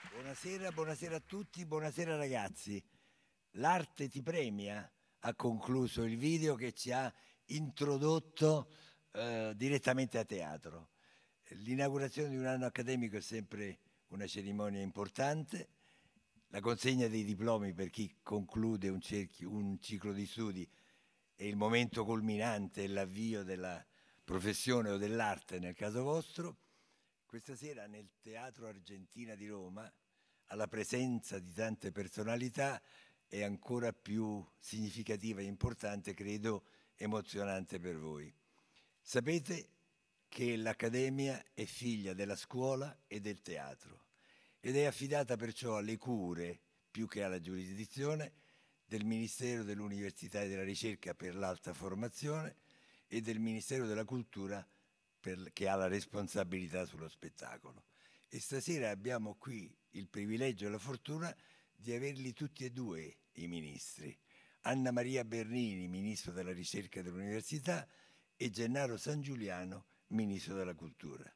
Buonasera, buonasera a tutti, buonasera ragazzi. L'arte ti premia, ha concluso il video che ci ha introdotto direttamente a teatro. L'inaugurazione di un anno accademico è sempre una cerimonia importante. La consegna dei diplomi per chi conclude un ciclo di studi è il momento culminante, l'avvio della professione o dell'arte nel caso vostro. Questa sera nel Teatro Argentina di Roma, alla presenza di tante personalità, è ancora più significativa e importante, credo emozionante per voi. Sapete che l'Accademia è figlia della scuola e del teatro ed è affidata perciò alle cure, più che alla giurisdizione, del Ministero dell'Università e della Ricerca per l'alta formazione e del Ministero della Cultura che ha la responsabilità sullo spettacolo. E stasera abbiamo qui il privilegio e la fortuna di averli tutti e due i ministri. Anna Maria Bernini, ministro della Ricerca e dell'Università, e Gennaro Sangiuliano, ministro della Cultura.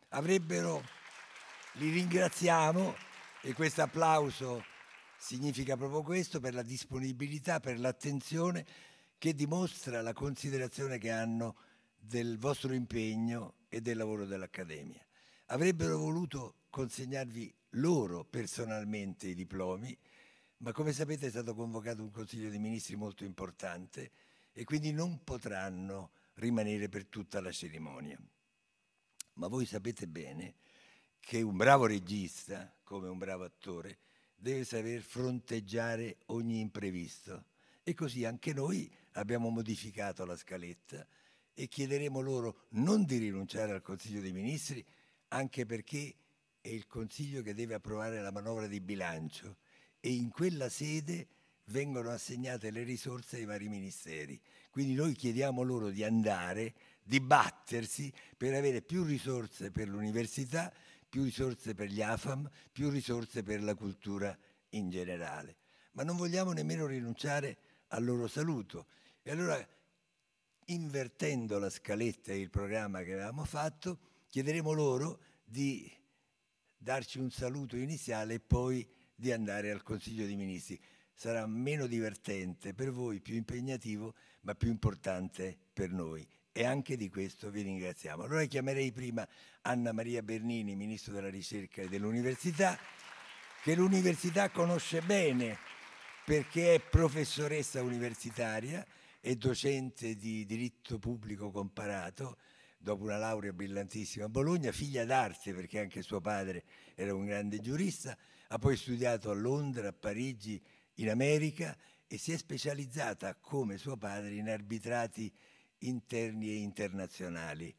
Li ringraziamo e questo applauso significa proprio questo, per la disponibilità, per l'attenzione che dimostra la considerazione che hanno del vostro impegno e del lavoro dell'Accademia. Avrebbero voluto consegnarvi loro personalmente i diplomi, ma come sapete è stato convocato un Consiglio dei Ministri molto importante e quindi non potranno rimanere per tutta la cerimonia. Ma voi sapete bene che un bravo regista, come un bravo attore, deve saper fronteggiare ogni imprevisto. E così anche noi abbiamo modificato la scaletta e chiederemo loro non di rinunciare al Consiglio dei Ministri, anche perché è il Consiglio che deve approvare la manovra di bilancio e in quella sede vengono assegnate le risorse ai vari ministeri. Quindi noi chiediamo loro di andare, di battersi per avere più risorse per l'università, più risorse per gli AFAM, più risorse per la cultura in generale. Ma non vogliamo nemmeno rinunciare al loro saluto. E allora, invertendo la scaletta e il programma che avevamo fatto, chiederemo loro di darci un saluto iniziale e poi di andare al Consiglio dei Ministri. Sarà meno divertente per voi, più impegnativo, ma più importante per noi. E anche di questo vi ringraziamo. Allora chiamerei prima Anna Maria Bernini, Ministro della Ricerca e dell'Università, che l'Università conosce bene perché è professoressa universitaria e docente di diritto pubblico comparato, dopo una laurea brillantissima a Bologna, figlia d'arte perché anche suo padre era un grande giurista, ha poi studiato a Londra, a Parigi, in America e si è specializzata, come suo padre, in arbitrati interni e internazionali.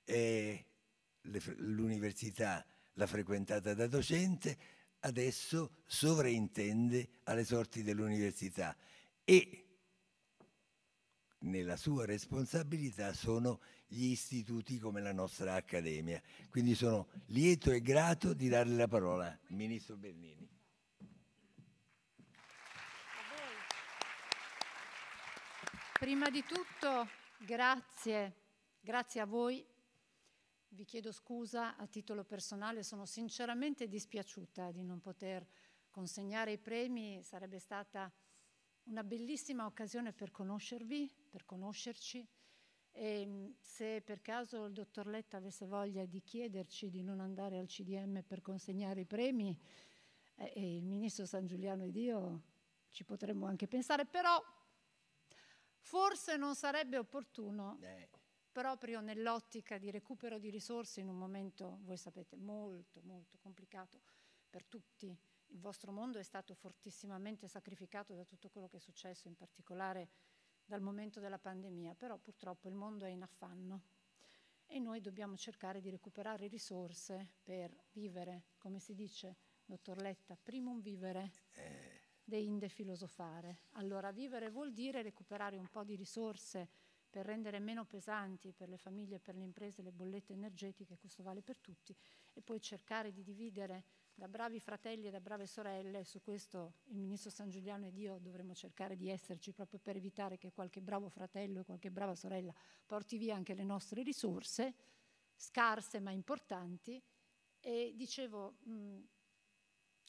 L'università l'ha frequentata da docente, adesso sovraintende alle sorti dell'università e nella sua responsabilità sono gli istituti come la nostra Accademia. Quindi sono lieto e grato di darle la parola, Ministro Bernini. Prima di tutto, grazie a voi. Vi chiedo scusa a titolo personale, sono sinceramente dispiaciuta di non poter consegnare i premi, sarebbe stata una bellissima occasione per conoscervi, per conoscerci. E se per caso il dottor Letta avesse voglia di chiederci di non andare al CDM per consegnare i premi, e il ministro Sangiuliano ed io ci potremmo anche pensare, però forse non sarebbe opportuno, proprio nell'ottica di recupero di risorse in un momento, voi sapete, molto, molto complicato per tutti. Il vostro mondo è stato fortissimamente sacrificato da tutto quello che è successo, in particolare dal momento della pandemia, però purtroppo il mondo è in affanno e noi dobbiamo cercare di recuperare risorse per vivere, come si dice, dottor Letta, primum vivere, deinde filosofare. Allora vivere vuol dire recuperare un po' di risorse per rendere meno pesanti per le famiglie e per le imprese le bollette energetiche, questo vale per tutti, e poi cercare di dividere da bravi fratelli e da brave sorelle. Su questo il ministro Sangiuliano ed io dovremo cercare di esserci proprio per evitare che qualche bravo fratello e qualche brava sorella porti via anche le nostre risorse, scarse ma importanti. E dicevo,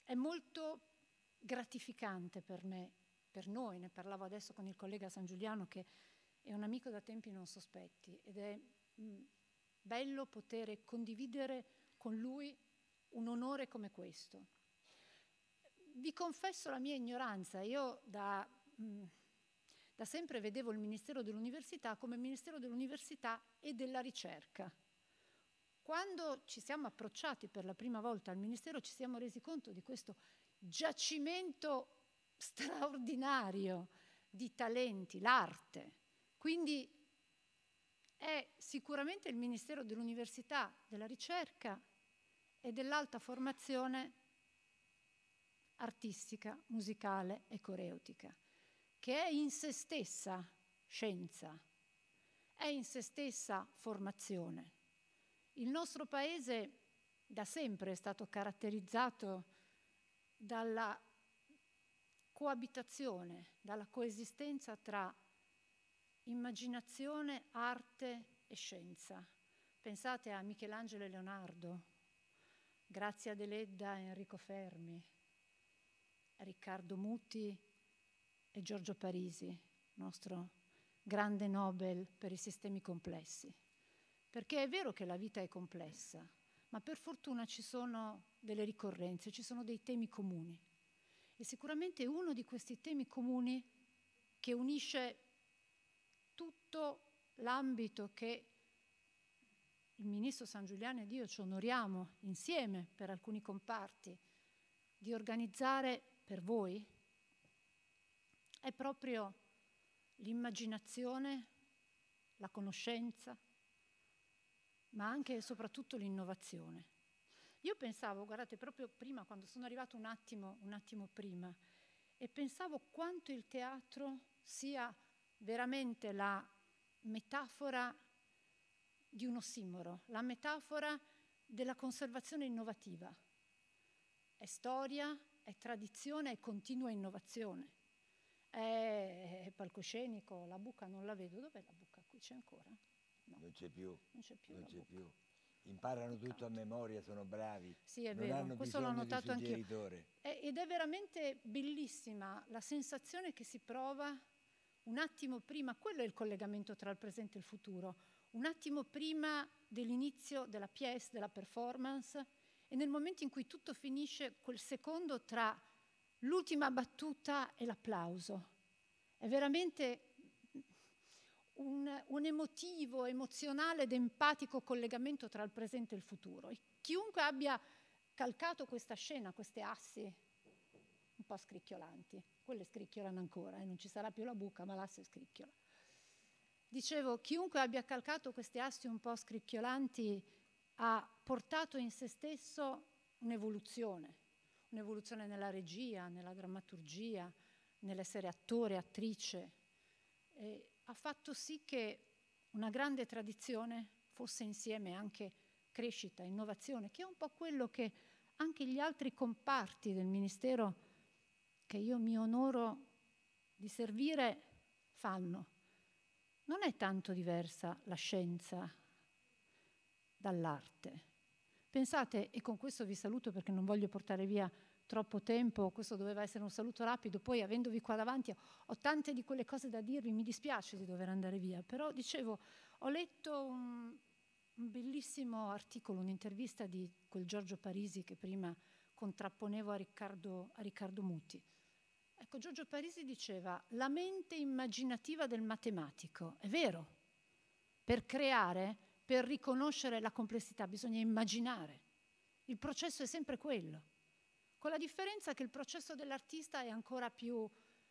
È molto gratificante per me, per noi, ne parlavo adesso con il collega Sangiuliano che è un amico da tempi non sospetti, ed è bello poter condividere con lui un onore come questo. Vi confesso la mia ignoranza, io da sempre vedevo il Ministero dell'Università come Ministero dell'Università e della Ricerca. Quando ci siamo approcciati per la prima volta al Ministero ci siamo resi conto di questo giacimento straordinario di talenti, l'arte. Quindi è sicuramente il Ministero dell'Università, della Ricerca e dell'alta formazione artistica, musicale e coreutica, che è in se stessa scienza, è in se stessa formazione. Il nostro Paese da sempre è stato caratterizzato dalla coabitazione, dalla coesistenza tra immaginazione, arte e scienza. Pensate a Michelangelo e Leonardo, Grazia Deledda e Enrico Fermi, Riccardo Muti e Giorgio Parisi, nostro grande Nobel per i sistemi complessi. Perché è vero che la vita è complessa, ma per fortuna ci sono delle ricorrenze, ci sono dei temi comuni. E sicuramente uno di questi temi comuni che unisce tutto l'ambito che il ministro Sangiuliano ed io ci onoriamo insieme per alcuni comparti di organizzare per voi, è proprio l'immaginazione, la conoscenza, ma anche e soprattutto l'innovazione. Io pensavo, guardate, proprio prima, quando sono arrivato un attimo prima, e pensavo quanto il teatro sia veramente la metafora di un ossimoro, la metafora della conservazione innovativa. È storia, è tradizione, è continua innovazione. È palcoscenico, la buca non la vedo. Dov'è la buca? Qui c'è ancora? No. Non c'è più. Non c'è più. Non c'è più. Imparano tutto a memoria, sono bravi. Sì, è non vero, hanno questo l'ho bisogno notato di anch'io. suggeritore. Ed è veramente bellissima la sensazione che si prova un attimo prima, quello è il collegamento tra il presente e il futuro, un attimo prima dell'inizio della pièce, della performance, e nel momento in cui tutto finisce, quel secondo tra l'ultima battuta e l'applauso. È veramente un emotivo, emozionale ed empatico collegamento tra il presente e il futuro. E chiunque abbia calcato questa scena, queste assi un po' scricchiolanti, quelle scricchiolano ancora, non ci sarà più la buca, ma l'asse scricchiola. Dicevo, chiunque abbia calcato queste assi un po' scricchiolanti ha portato in se stesso un'evoluzione nella regia, nella drammaturgia, nell'essere attore, attrice. Ha fatto sì che una grande tradizione fosse insieme anche crescita, innovazione, che è un po' quello che anche gli altri comparti del Ministero che io mi onoro di servire fanno. Non è tanto diversa la scienza dall'arte. Pensate, e con questo vi saluto perché non voglio portare via troppo tempo, questo doveva essere un saluto rapido, poi avendovi qua davanti ho tante di quelle cose da dirvi, mi dispiace di dover andare via, però dicevo, ho letto un bellissimo articolo, un'intervista di quel Giorgio Parisi che prima contrapponevo a Riccardo Muti. Ecco, Giorgio Parisi diceva, la mente immaginativa del matematico, è vero, per creare, per riconoscere la complessità bisogna immaginare, il processo è sempre quello. Con la differenza che il processo dell'artista è ancora più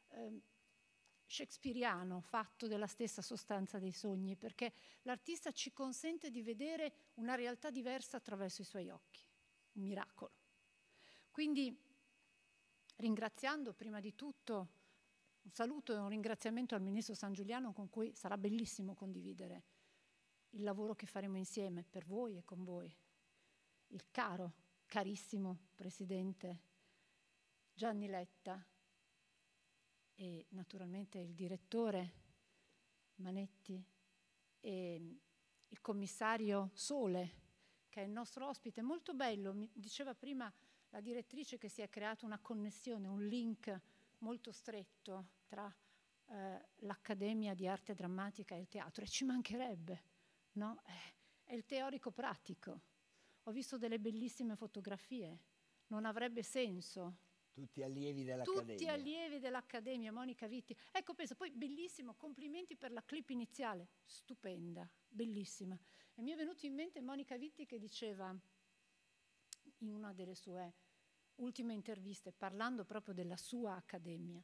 shakespeariano, fatto della stessa sostanza dei sogni, perché l'artista ci consente di vedere una realtà diversa attraverso i suoi occhi, un miracolo. Quindi, ringraziando prima di tutto, un saluto e un ringraziamento al Ministro Sangiuliano con cui sarà bellissimo condividere il lavoro che faremo insieme per voi e con voi, il carissimo Presidente Gianni Letta e naturalmente il Direttore Manetti e il Commissario Sole, che è il nostro ospite. Molto bello, mi diceva prima la direttrice che si è creata una connessione, un link molto stretto tra l'Accademia di Arte Drammatica e il teatro, e ci mancherebbe, no? È il teorico pratico. Ho visto delle bellissime fotografie, non avrebbe senso. Tutti allievi dell'Accademia. Tutti allievi dell'Accademia, Monica Vitti. Ecco, penso, poi bellissimo, complimenti per la clip iniziale, stupenda, bellissima. E mi è venuto in mente Monica Vitti che diceva in una delle sue ultime interviste, parlando proprio della sua accademia,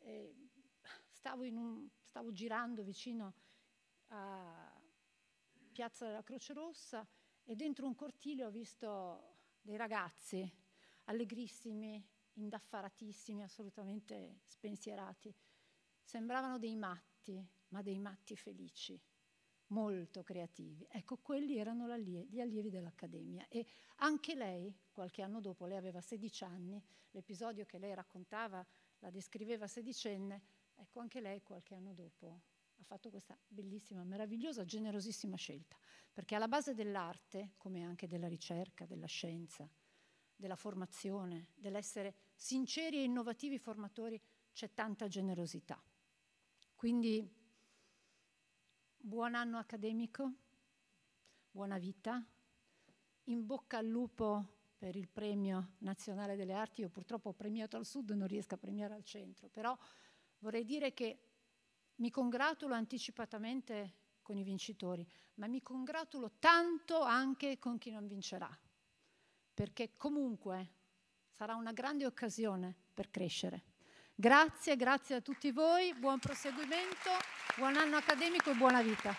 stavo girando vicino a Piazza della Croce Rossa e dentro un cortile ho visto dei ragazzi allegrissimi, indaffaratissimi, assolutamente spensierati. Sembravano dei matti, ma dei matti felici, molto creativi. Ecco, quelli erano gli allievi dell'Accademia. E anche lei, qualche anno dopo, lei aveva 16 anni, l'episodio che lei raccontava, la descriveva sedicenne, ecco, anche lei qualche anno dopo ha fatto questa bellissima, meravigliosa, generosissima scelta, perché alla base dell'arte, come anche della ricerca, della scienza, della formazione, dell'essere sinceri e innovativi formatori, c'è tanta generosità. Quindi buon anno accademico, buona vita, in bocca al lupo per il Premio Nazionale delle Arti. Io purtroppo ho premiato al Sud, non riesco a premiare al centro, però vorrei dire che mi congratulo anticipatamente con i vincitori, ma mi congratulo tanto anche con chi non vincerà, perché comunque sarà una grande occasione per crescere. Grazie a tutti voi, buon proseguimento, buon anno accademico e buona vita.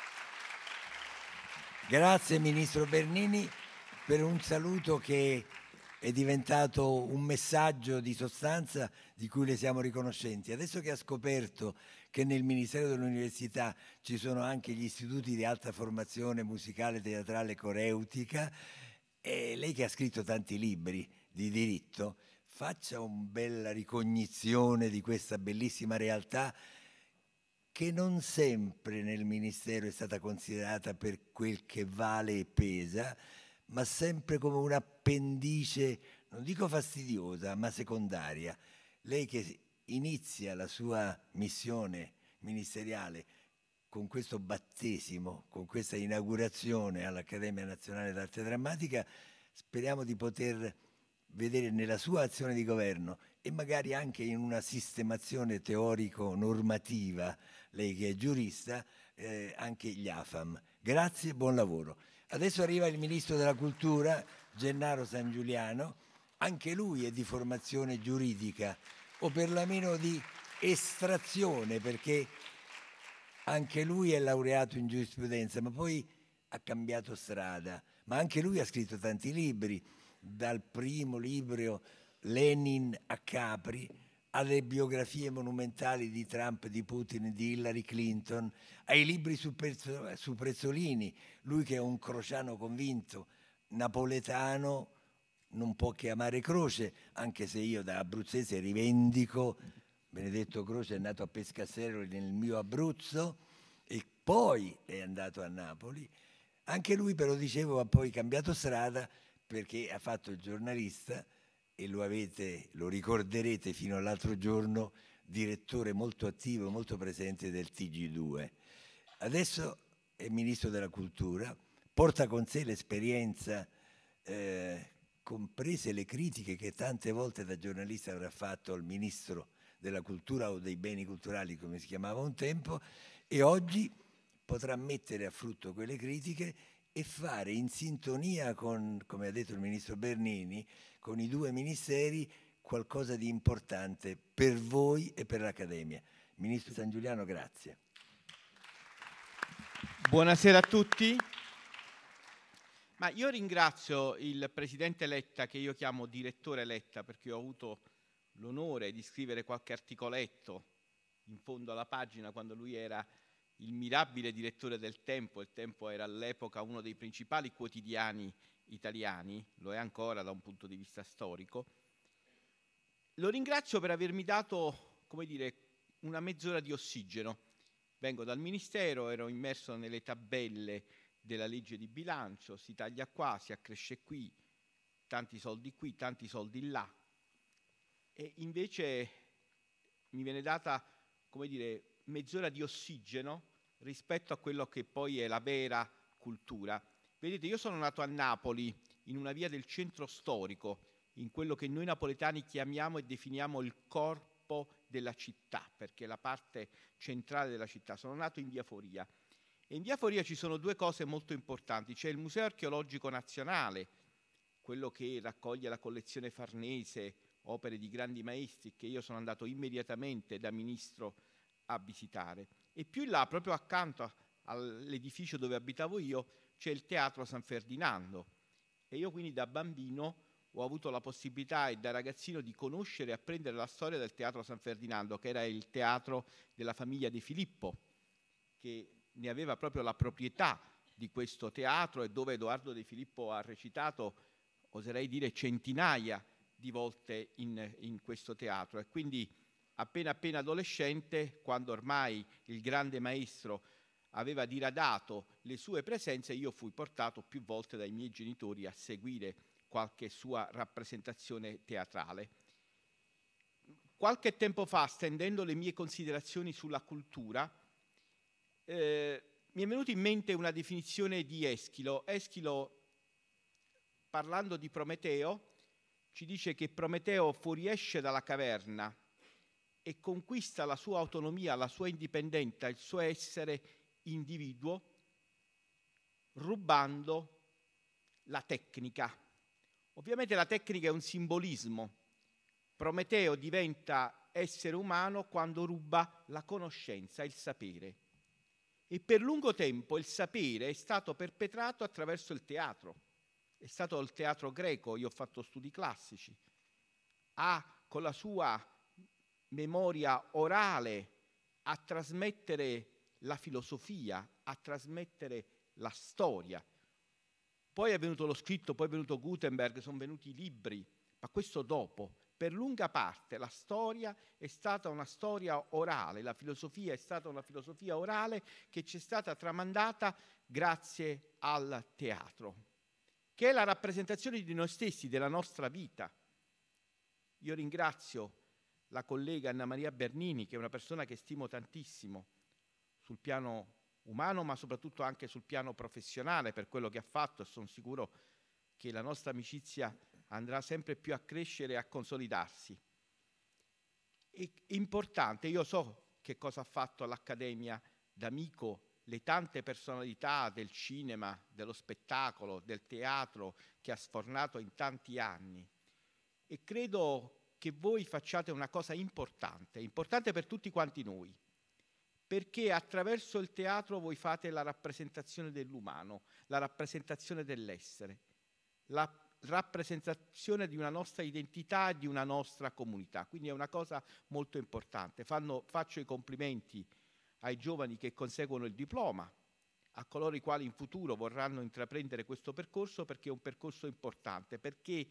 Grazie Ministro Bernini per un saluto che è diventato un messaggio di sostanza di cui le siamo riconoscenti. Adesso che ha scoperto che nel Ministero dell'Università ci sono anche gli istituti di alta formazione musicale, teatrale, coreutica, e lei che ha scritto tanti libri di diritto, faccia una bella ricognizione di questa bellissima realtà che non sempre nel Ministero è stata considerata per quel che vale e pesa, ma sempre come un'appendice, non dico fastidiosa, ma secondaria. Lei che inizia la sua missione ministeriale con questo battesimo, con questa inaugurazione all'Accademia Nazionale d'Arte Drammatica, speriamo di poter vedere nella sua azione di governo e magari anche in una sistemazione teorico-normativa, lei che è giurista, anche gli AFAM. Grazie e buon lavoro. Adesso arriva il Ministro della Cultura, Gennaro Sangiuliano, anche lui è di formazione giuridica, o perlomeno di estrazione, perché anche lui è laureato in giurisprudenza, ma poi ha cambiato strada. Ma anche lui ha scritto tanti libri, dal primo libro Lenin a Capri, alle biografie monumentali di Trump, di Putin, di Hillary Clinton, ai libri su Prezzolini, lui che è un crociano convinto, napoletano, non può che amare Croce, anche se io da abruzzese rivendico, Benedetto Croce è nato a Pescasseroli nel mio Abruzzo e poi è andato a Napoli. Anche lui, però, dicevo, ha poi cambiato strada perché ha fatto il giornalista e lo ricorderete fino all'altro giorno, direttore molto attivo, molto presente del TG2. Adesso è Ministro della Cultura, porta con sé l'esperienza, comprese le critiche che tante volte da giornalista avrà fatto al Ministro della Cultura o dei Beni Culturali, come si chiamava un tempo, e oggi potrà mettere a frutto quelle critiche e fare in sintonia con, come ha detto il Ministro Bernini, con i due ministeri qualcosa di importante per voi e per l'Accademia. Ministro Sangiuliano, grazie. Buonasera a tutti. Ma io ringrazio il Presidente Letta, che io chiamo Direttore Letta, perché ho avuto l'onore di scrivere qualche articoletto in fondo alla pagina quando lui era il mirabile direttore del Tempo. Il Tempo era all'epoca uno dei principali quotidiani italiani, lo è ancora da un punto di vista storico. Lo ringrazio per avermi dato, come dire, una mezz'ora di ossigeno. Vengo dal Ministero, ero immerso nelle tabelle della legge di bilancio, si taglia qua, si accresce qui, tanti soldi qui, tanti soldi là, e invece mi viene data, come dire, mezz'ora di ossigeno rispetto a quello che poi è la vera cultura. Vedete, io sono nato a Napoli, in una via del centro storico, in quello che noi napoletani chiamiamo e definiamo il corpo della città, perché è la parte centrale della città. Sono nato in via Foria, e in via Foria ci sono due cose molto importanti. C'è il Museo Archeologico Nazionale, quello che raccoglie la collezione Farnese, opere di grandi maestri, che io sono andato immediatamente da ministro a visitare. E più in là, proprio accanto all'edificio dove abitavo io, c'è il Teatro San Ferdinando. E io quindi da bambino ho avuto la possibilità, e da ragazzino, di conoscere e apprendere la storia del Teatro San Ferdinando, che era il teatro della famiglia De Filippo, che ne aveva proprio la proprietà di questo teatro, e dove Edoardo De Filippo ha recitato, oserei dire, centinaia di volte in questo teatro. E quindi appena adolescente, quando ormai il grande maestro aveva diradato le sue presenze, io fui portato più volte dai miei genitori a seguire qualche sua rappresentazione teatrale. Qualche tempo fa, stendendo le mie considerazioni sulla cultura, mi è venuta in mente una definizione di Eschilo. Eschilo, parlando di Prometeo, ci dice che Prometeo fuoriesce dalla caverna e conquista la sua autonomia, la sua indipendenza, il suo essere individuo, rubando la tecnica. Ovviamente la tecnica è un simbolismo. Prometeo diventa essere umano quando ruba la conoscenza, il sapere. E per lungo tempo il sapere è stato perpetrato attraverso il teatro. È stato il teatro greco, io ho fatto studi classici, con la sua memoria orale a trasmettere la filosofia, a trasmettere la storia. Poi è venuto lo scritto, poi è venuto Gutenberg, sono venuti i libri, ma questo dopo. Per lunga parte la storia è stata una storia orale, la filosofia è stata una filosofia orale che ci è stata tramandata grazie al teatro, che è la rappresentazione di noi stessi, della nostra vita. Io ringrazio la collega Anna Maria Bernini, che è una persona che stimo tantissimo sul piano umano, ma soprattutto anche sul piano professionale, per quello che ha fatto, e sono sicuro che la nostra amicizia andrà sempre più a crescere e a consolidarsi. È importante, io so che cosa ha fatto all'Accademia D'Amico, le tante personalità del cinema, dello spettacolo, del teatro che ha sfornato in tanti anni, e credo che voi facciate una cosa importante per tutti quanti noi, perché attraverso il teatro voi fate la rappresentazione dell'umano, la rappresentazione dell'essere, la rappresentazione di una nostra identità e di una nostra comunità. Quindi è una cosa molto importante. Faccio i complimenti ai giovani che conseguono il diploma, a coloro i quali in futuro vorranno intraprendere questo percorso, perché è un percorso importante, perché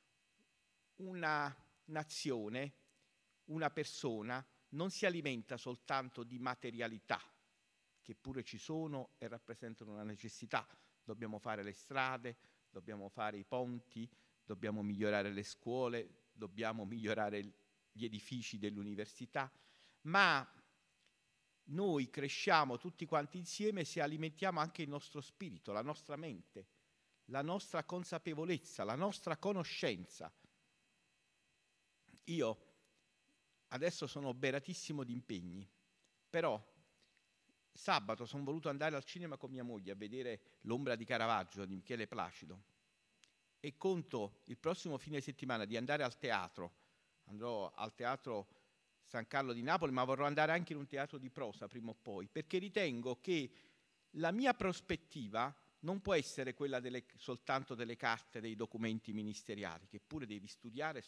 una nazione, una persona non si alimenta soltanto di materialità, che pure ci sono e rappresentano una necessità. Dobbiamo fare le strade, dobbiamo fare i ponti, dobbiamo migliorare le scuole, dobbiamo migliorare gli edifici dell'università, ma noi cresciamo tutti quanti insieme se alimentiamo anche il nostro spirito, la nostra mente, la nostra consapevolezza, la nostra conoscenza. Io adesso sono oberatissimo di impegni, però sabato sono voluto andare al cinema con mia moglie a vedere L'ombra di Caravaggio di Michele Placido, e conto il prossimo fine settimana di andare al teatro. Andrò al Teatro San Carlo di Napoli, ma vorrò andare anche in un teatro di prosa prima o poi, perché ritengo che la mia prospettiva non può essere quella soltanto delle carte, dei documenti ministeriali, che pure devi studiare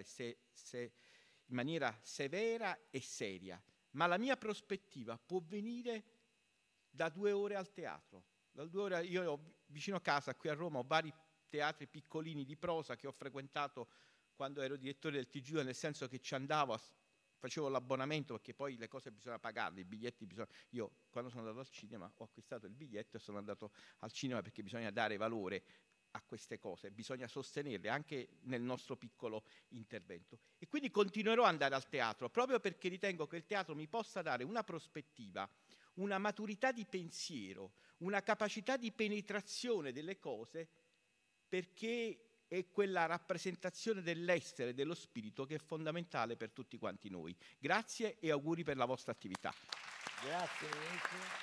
in maniera severa e seria, ma la mia prospettiva può venire da 2 ore al teatro. Da 2 ore, io vicino a casa, qui a Roma, ho vari teatri piccolini di prosa che ho frequentato quando ero direttore del TG, nel senso che ci andavo, facevo l'abbonamento, perché poi le cose bisogna pagarle, i biglietti bisogna... Io quando sono andato al cinema ho acquistato il biglietto e sono andato al cinema, perché bisogna dare valore a queste cose, bisogna sostenerle anche nel nostro piccolo intervento. E quindi continuerò ad andare al teatro, proprio perché ritengo che il teatro mi possa dare una prospettiva, una maturità di pensiero, una capacità di penetrazione delle cose, perché è quella rappresentazione dell'essere, dello spirito, che è fondamentale per tutti quanti noi. Grazie e auguri per la vostra attività. Grazie Ministro.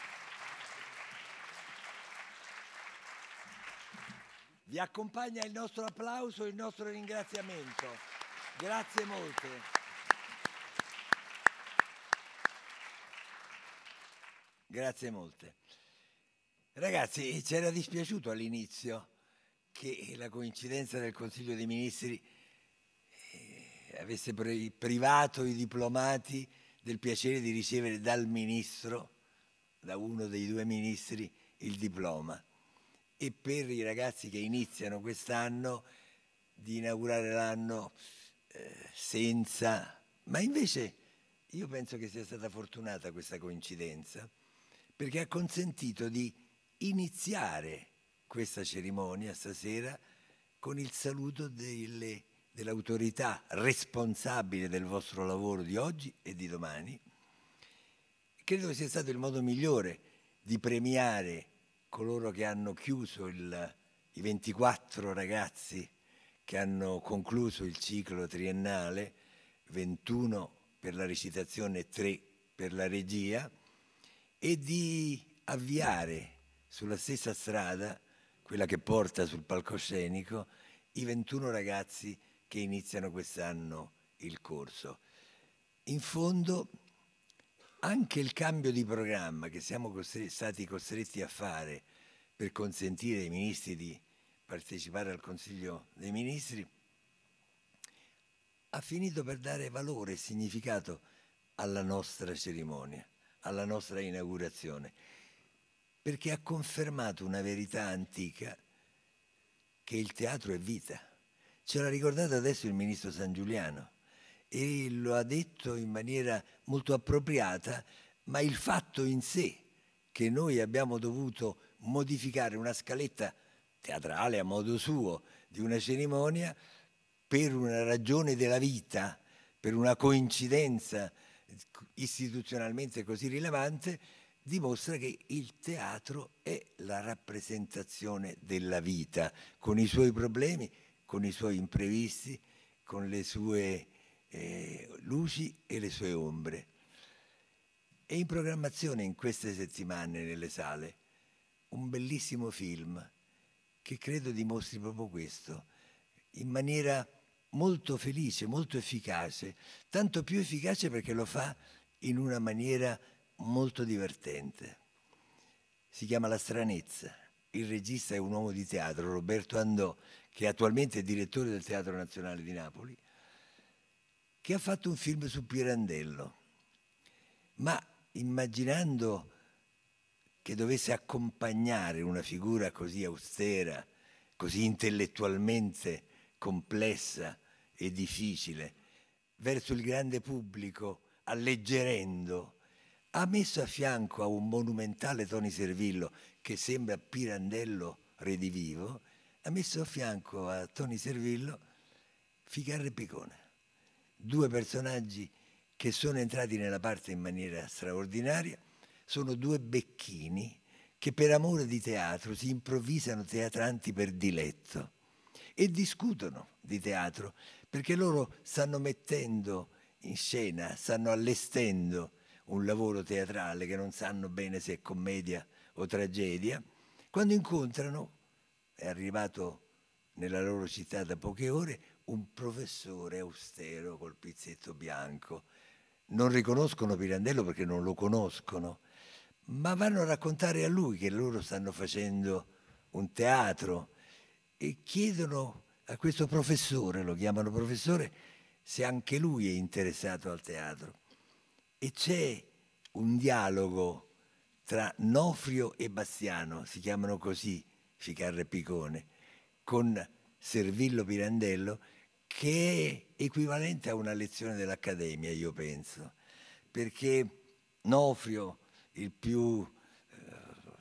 Vi accompagna il nostro applauso e il nostro ringraziamento. Grazie molte. Grazie molte. Ragazzi, c'era dispiaciuto all'inizio che la coincidenza del Consiglio dei Ministri avesse privato i diplomati del piacere di ricevere dal Ministro, da uno dei due Ministri, il diploma. E per i ragazzi che iniziano quest'anno di inaugurare l'anno senza... Ma invece io penso che sia stata fortunata questa coincidenza, perché ha consentito di iniziare questa cerimonia stasera con il saluto dell'autorità responsabile del vostro lavoro di oggi e di domani. Credo sia stato il modo migliore di premiare coloro che hanno chiuso i 24 ragazzi che hanno concluso il ciclo triennale, 21 per la recitazione e 3 per la regia, e di avviare sulla stessa strada, quella che porta sul palcoscenico, i 21 ragazzi che iniziano quest'anno il corso. In fondo, anche il cambio di programma che siamo stati costretti a fare per consentire ai ministri di partecipare al Consiglio dei Ministri ha finito per dare valore e significato alla nostra cerimonia, alla nostra inaugurazione, perché ha confermato una verità antica, che il teatro è vita. Ce l'ha ricordato adesso il ministro Sangiuliano e lo ha detto in maniera molto appropriata, ma il fatto in sé che noi abbiamo dovuto modificare una scaletta teatrale a modo suo di una cerimonia per una ragione della vita, per una coincidenza istituzionalmente così rilevante, dimostra che il teatro è la rappresentazione della vita, con i suoi problemi, con i suoi imprevisti, con le sue luci e le sue ombre. È in programmazione in queste settimane nelle sale un bellissimo film che credo dimostri proprio questo, in maniera molto felice, molto efficace, tanto più efficace perché lo fa in una maniera molto divertente. Si chiama La stranezza. Il regista è un uomo di teatro, Roberto Andò, che attualmente è direttore del Teatro Nazionale di Napoli, che ha fatto un film su Pirandello, ma immaginando che dovesse accompagnare una figura così austera, così intellettualmente complessa e difficile, verso il grande pubblico, alleggerendo, ha messo a fianco a un monumentale Toni Servillo, che sembra Pirandello redivivo, ha messo a fianco a Toni Servillo Ficarra e Picone, due personaggi che sono entrati nella parte in maniera straordinaria. Sono due becchini che per amore di teatro si improvvisano teatranti per diletto e discutono di teatro, perché loro stanno mettendo in scena, stanno allestendo un lavoro teatrale che non sanno bene se è commedia o tragedia. Quando incontrano, è arrivato nella loro città da poche ore, un professore austero col pizzetto bianco. Non riconoscono Pirandello perché non lo conoscono, ma vanno a raccontare a lui che loro stanno facendo un teatro e chiedono a questo professore, lo chiamano professore, se anche lui è interessato al teatro. E c'è un dialogo tra Nofrio e Bastiano, si chiamano così Ficarra e Picone, con Servillo Pirandello, che è equivalente a una lezione dell'Accademia, io penso, perché Nofrio, il più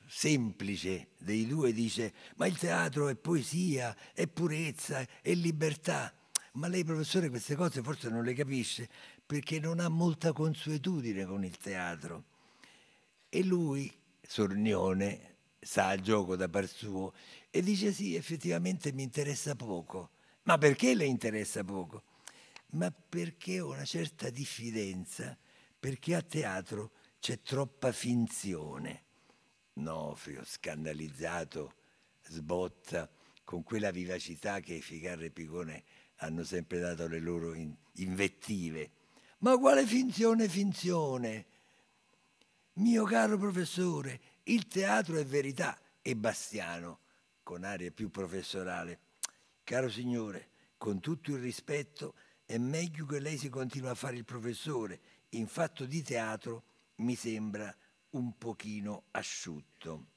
semplice dei due dice: ma il teatro è poesia, è purezza, è libertà. Ma lei, professore, queste cose forse non le capisce perché non ha molta consuetudine con il teatro. E lui, sornione, sa il gioco da par suo e dice: sì, effettivamente mi interessa poco. Ma perché le interessa poco? Ma perché ho una certa diffidenza, perché a teatro c'è troppa finzione. Nofrio, scandalizzato, sbotta con quella vivacità che Ficarra e Picone hanno sempre dato alle loro invettive. Ma quale finzione, finzione? Mio caro professore, il teatro è verità. E Bastiano, con aria più professorale: caro signore, con tutto il rispetto, è meglio che lei si continui a fare il professore. In fatto di teatro mi sembra un pochino asciutto.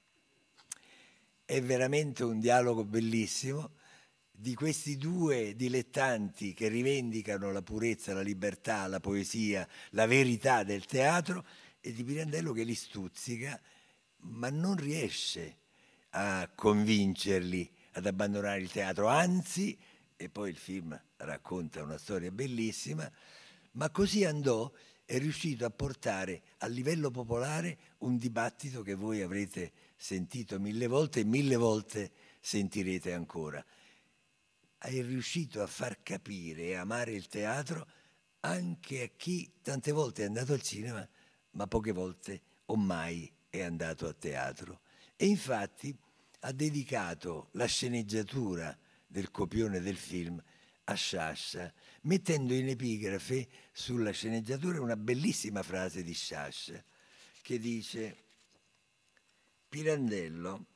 È veramente un dialogo bellissimo di questi due dilettanti che rivendicano la purezza, la libertà, la poesia, la verità del teatro, e di Pirandello che li stuzzica, ma non riesce a convincerli ad abbandonare il teatro, anzi, e poi il film racconta una storia bellissima, ma così andò, è riuscito a portare a livello popolare un dibattito che voi avrete sentito 1000 volte e 1000 volte sentirete ancora. È riuscito a far capire e amare il teatro anche a chi tante volte è andato al cinema, ma poche volte o mai è andato a teatro. E infatti ha dedicato la sceneggiatura del copione del film a Sciascia, mettendo in epigrafe sulla sceneggiatura una bellissima frase di Sciascia che dice: Pirandello,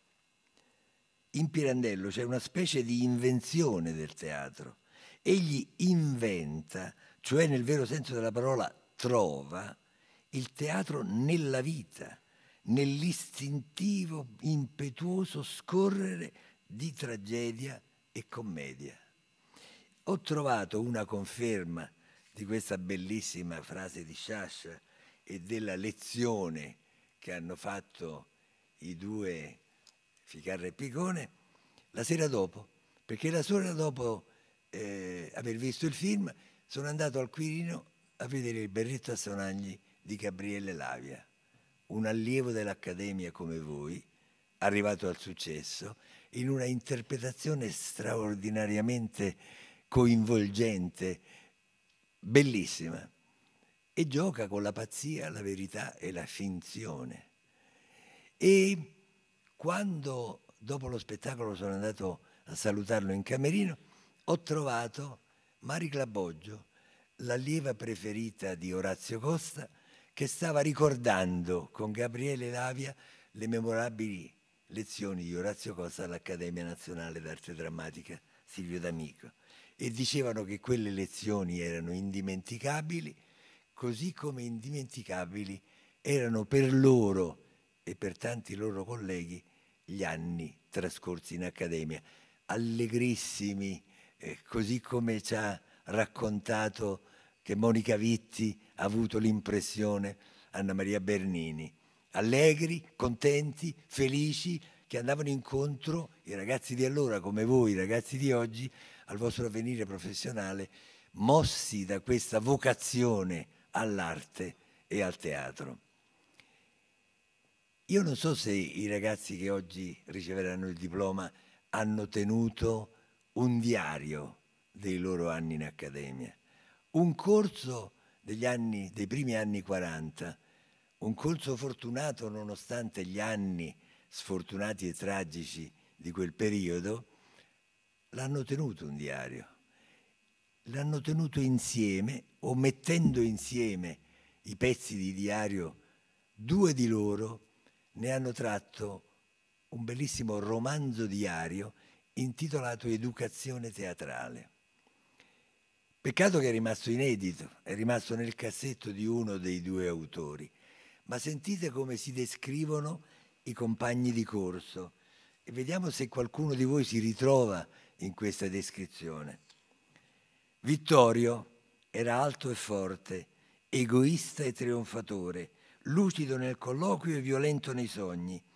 in Pirandello c'è una specie di invenzione del teatro. Egli inventa, cioè nel vero senso della parola trova, il teatro nella vita, nell'istintivo, impetuoso scorrere di tragedia e commedia. Ho trovato una conferma di questa bellissima frase di Sciascia e della lezione che hanno fatto i due, Ficarra e Picone, la sera dopo, perché la sera dopo aver visto il film sono andato al Quirino a vedere il berretto a sonagli di Gabriele Lavia, un allievo dell'Accademia come voi, arrivato al successo, in una interpretazione straordinariamente coinvolgente, bellissima, e gioca con la pazzia, la verità e la finzione. E quando dopo lo spettacolo sono andato a salutarlo in camerino, ho trovato Mari Claboggio, l'allieva preferita di Orazio Costa, che stava ricordando con Gabriele Lavia le memorabili lezioni di Orazio Costa all'Accademia Nazionale d'Arte Drammatica Silvio D'Amico, e dicevano che quelle lezioni erano indimenticabili, così come indimenticabili erano per loro e per tanti loro colleghi gli anni trascorsi in Accademia, allegrissimi, così come ci ha raccontato che Monica Vitti ha avuto l'impressione Anna Maria Bernini, allegri, contenti, felici, che andavano incontro, i ragazzi di allora come voi, i ragazzi di oggi, al vostro avvenire professionale, mossi da questa vocazione all'arte e al teatro. Io non so se i ragazzi che oggi riceveranno il diploma hanno tenuto un diario dei loro anni in Accademia, un corso dei primi anni 40, un corso fortunato nonostante gli anni sfortunati e tragici di quel periodo. L'hanno tenuto un diario, l'hanno tenuto insieme, o mettendo insieme i pezzi di diario, due di loro ne hanno tratto un bellissimo romanzo diario intitolato Educazione teatrale. Peccato che è rimasto inedito, è rimasto nel cassetto di uno dei due autori, ma sentite come si descrivono i compagni di corso e vediamo se qualcuno di voi si ritrova in questa descrizione. Vittorio era alto e forte, egoista e trionfatore, lucido nel colloquio e violento nei sogni.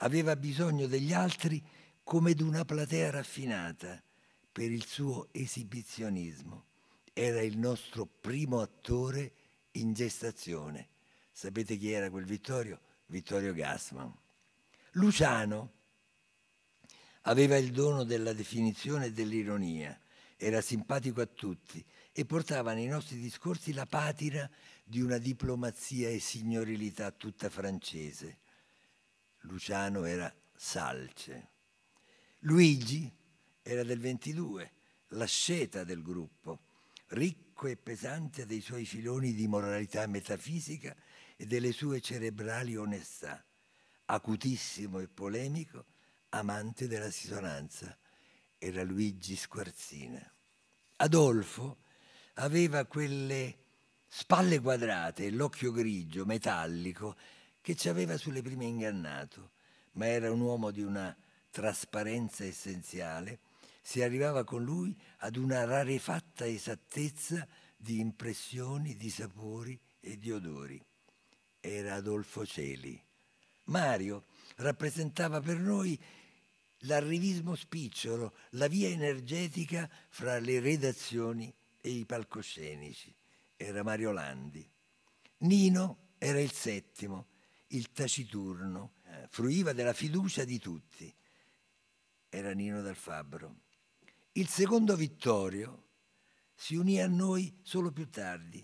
Aveva bisogno degli altri come di una platea raffinata per il suo esibizionismo. Era il nostro primo attore in gestazione. Sapete chi era quel Vittorio? Vittorio Gassman. Luciano aveva il dono della definizione e dell'ironia, era simpatico a tutti e portava nei nostri discorsi la patina di una diplomazia e signorilità tutta francese. Luciano era salce. Luigi era del 22, l'asceta del gruppo, ricco e pesante dei suoi filoni di moralità metafisica e delle sue cerebrali onestà, acutissimo e polemico, amante della risonanza. Era Luigi Squarzina. Adolfo aveva quelle spalle quadrate e l'occhio grigio, metallico, che ci aveva sulle prime ingannato, ma era un uomo di una trasparenza essenziale. Si arrivava con lui ad una rarefatta esattezza di impressioni, di sapori e di odori. Era Adolfo Celi. Mario rappresentava per noi l'arrivismo spicciolo, la via energetica fra le redazioni e i palcoscenici. Era Mario Landi. Nino era il settimo, il taciturno, fruiva della fiducia di tutti. Era Nino Dal Fabbro. Il secondo Vittorio si unì a noi solo più tardi,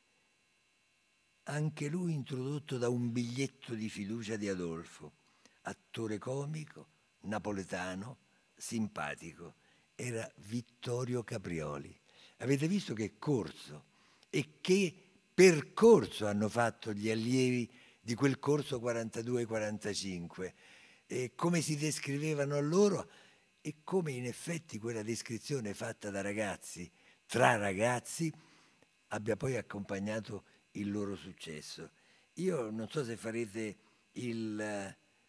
anche lui introdotto da un biglietto di fiducia di Adolfo, attore comico, napoletano, simpatico. Era Vittorio Caprioli. Avete visto che corso e che percorso hanno fatto gli allievi di quel corso 42-45 e come si descrivevano a loro e come in effetti quella descrizione fatta da ragazzi, tra ragazzi, abbia poi accompagnato il loro successo. Io non so se farete il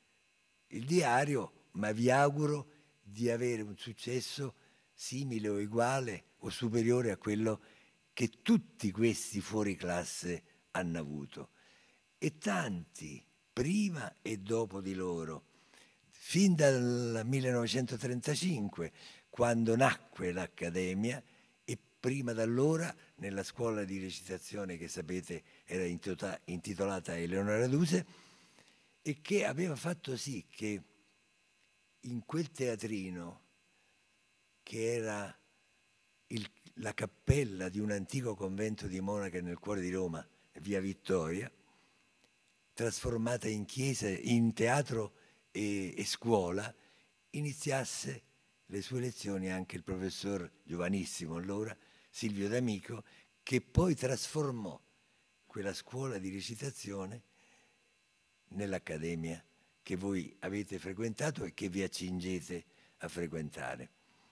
diario, ma vi auguro di avere un successo simile o uguale o superiore a quello che tutti questi fuori classe hanno avuto. E tanti, prima e dopo di loro, fin dal 1935, quando nacque l'Accademia, e prima da allora nella scuola di recitazione che sapete era intitolata Eleonora Duse, e che aveva fatto sì che in quel teatrino, che era la cappella di un antico convento di monache nel cuore di Roma, via Vittoria, trasformata in chiesa, in teatro e scuola, iniziasse le sue lezioni anche il professor giovanissimo allora, Silvio D'Amico, che poi trasformò quella scuola di recitazione nell'Accademia che voi avete frequentato e che vi accingete a frequentare.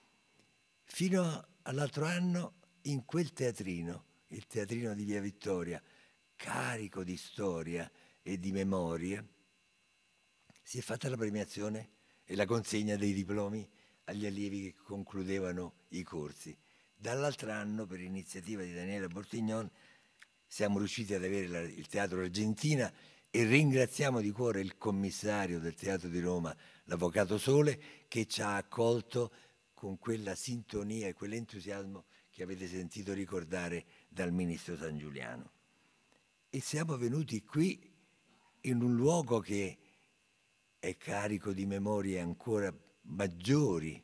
Fino all'altro anno in quel teatrino, il teatrino di via Vittoria, carico di storia e di memorie, si è fatta la premiazione e la consegna dei diplomi agli allievi che concludevano i corsi. Dall'altro anno, per iniziativa di Daniela Bortignon, siamo riusciti ad avere il Teatro Argentina e ringraziamo di cuore il commissario del Teatro di Roma, l'Avvocato Sole, che ci ha accolto con quella sintonia e quell'entusiasmo che avete sentito ricordare dal Ministro San Giuliano. E siamo venuti qui in un luogo che è carico di memorie ancora maggiori,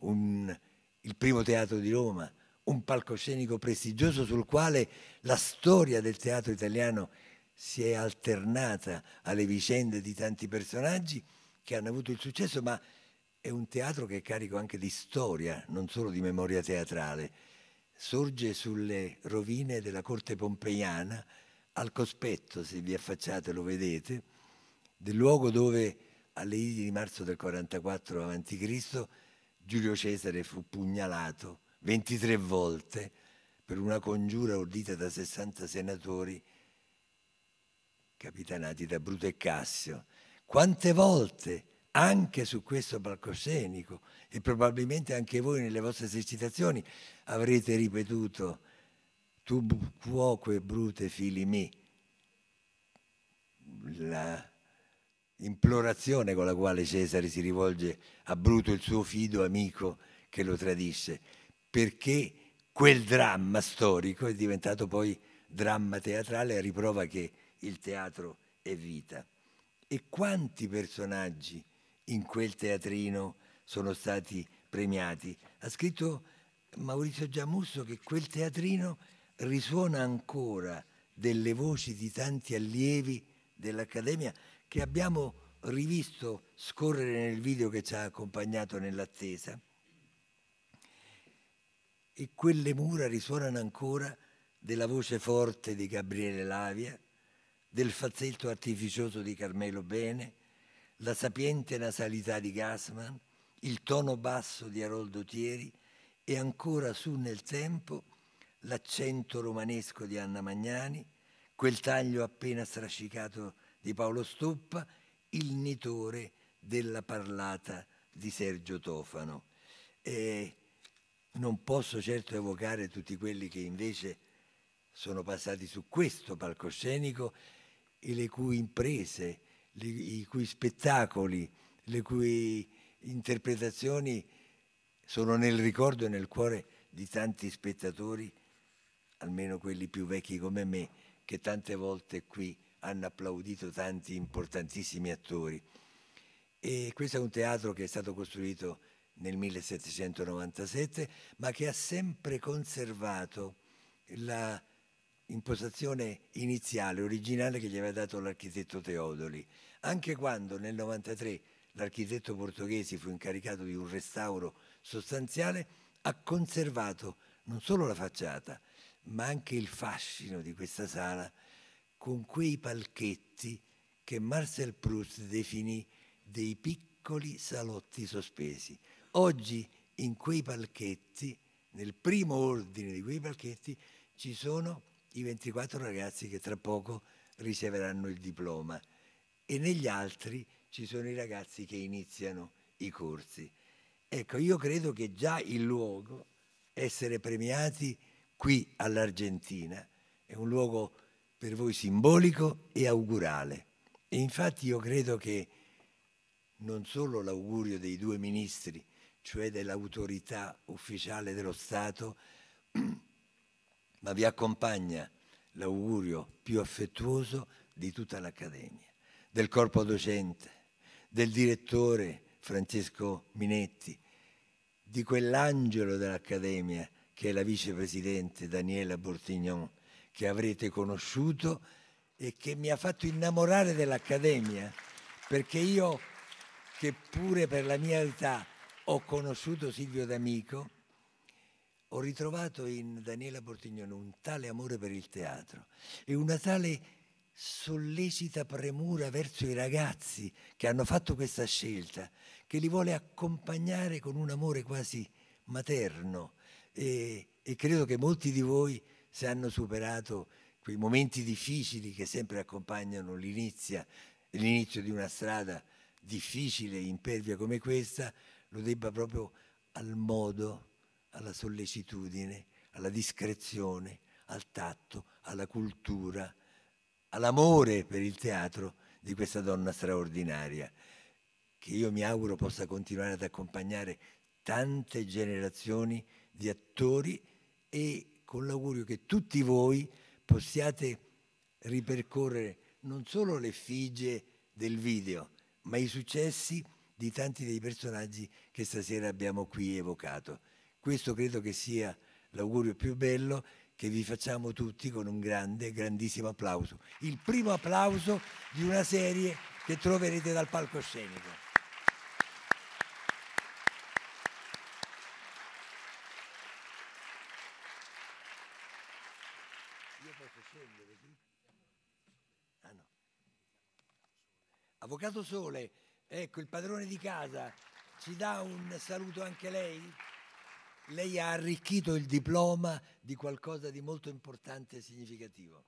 il primo teatro di Roma, un palcoscenico prestigioso sul quale la storia del teatro italiano si è alternata alle vicende di tanti personaggi che hanno avuto il successo, ma è un teatro che è carico anche di storia, non solo di memoria teatrale. Sorge sulle rovine della corte pompeiana, al cospetto, se vi affacciate lo vedete, del luogo dove alle Idi di marzo del 44 a.C. Giulio Cesare fu pugnalato 23 volte per una congiura ordita da 60 senatori capitanati da Bruto e Cassio. Quante volte anche su questo palcoscenico e probabilmente anche voi nelle vostre esercitazioni avrete ripetuto tu quoque brute fili mi, implorazione con la quale Cesare si rivolge a Bruto, il suo fido amico che lo tradisce, perché quel dramma storico è diventato poi dramma teatrale, a riprova che il teatro è vita. E quanti personaggi in quel teatrino sono stati premiati? Ha scritto Maurizio Giamusso che quel teatrino risuona ancora delle voci di tanti allievi dell'Accademia che abbiamo rivisto scorrere nel video che ci ha accompagnato nell'attesa. E quelle mura risuonano ancora della voce forte di Gabriele Lavia, del fazzetto artificioso di Carmelo Bene, la sapiente nasalità di Gassman, il tono basso di Aroldo Thieri e ancora su nel tempo l'accento romanesco di Anna Magnani, quel taglio appena strascicato di Paolo Stoppa, il nitore della parlata di Sergio Tofano. E non posso certo evocare tutti quelli che invece sono passati su questo palcoscenico e le cui imprese, i cui spettacoli, le cui interpretazioni sono nel ricordo e nel cuore di tanti spettatori, almeno quelli più vecchi come me, che tante volte qui hanno applaudito tanti importantissimi attori. E questo è un teatro che è stato costruito nel 1797, ma che ha sempre conservato la impostazione iniziale, originale, che gli aveva dato l'architetto Teodoli. Anche quando nel 93 l'architetto Portoghesi fu incaricato di un restauro sostanziale, ha conservato non solo la facciata, ma anche il fascino di questa sala, con quei palchetti che Marcel Proust definì dei piccoli salotti sospesi. Oggi in quei palchetti, nel primo ordine di quei palchetti, ci sono i 24 ragazzi che tra poco riceveranno il diploma e negli altri ci sono i ragazzi che iniziano i corsi. Ecco, io credo che già il luogo, essere premiati qui all'Argentina, è un luogo per voi simbolico e augurale. E infatti io credo che non solo l'augurio dei due ministri, cioè dell'autorità ufficiale dello Stato, ma vi accompagna l'augurio più affettuoso di tutta l'Accademia, del corpo docente, del direttore Francesco Minetti, di quell'angelo dell'Accademia che è la vicepresidente Daniela Bortignon, che avrete conosciuto e che mi ha fatto innamorare dell'Accademia, perché io, che pure per la mia età ho conosciuto Silvio D'Amico, ho ritrovato in Daniela Bortignon un tale amore per il teatro e una tale sollecita premura verso i ragazzi che hanno fatto questa scelta, che li vuole accompagnare con un amore quasi materno. E credo che molti di voi, se hanno superato quei momenti difficili che sempre accompagnano l'inizio di una strada difficile e impervia come questa, lo debba proprio al modo, alla sollecitudine, alla discrezione, al tatto, alla cultura, all'amore per il teatro di questa donna straordinaria, che io mi auguro possa continuare ad accompagnare tante generazioni di attori e con l'augurio che tutti voi possiate ripercorrere non solo l'effigie del video, ma i successi di tanti dei personaggi che stasera abbiamo qui evocato. Questo credo che sia l'augurio più bello che vi facciamo tutti con un grandissimo applauso. Il primo applauso di una serie che troverete dal palcoscenico. Io posso scendere qui? Ah no. Avvocato Sole, ecco il padrone di casa, ci dà un saluto anche lei? Lei ha arricchito il diploma di qualcosa di molto importante e significativo.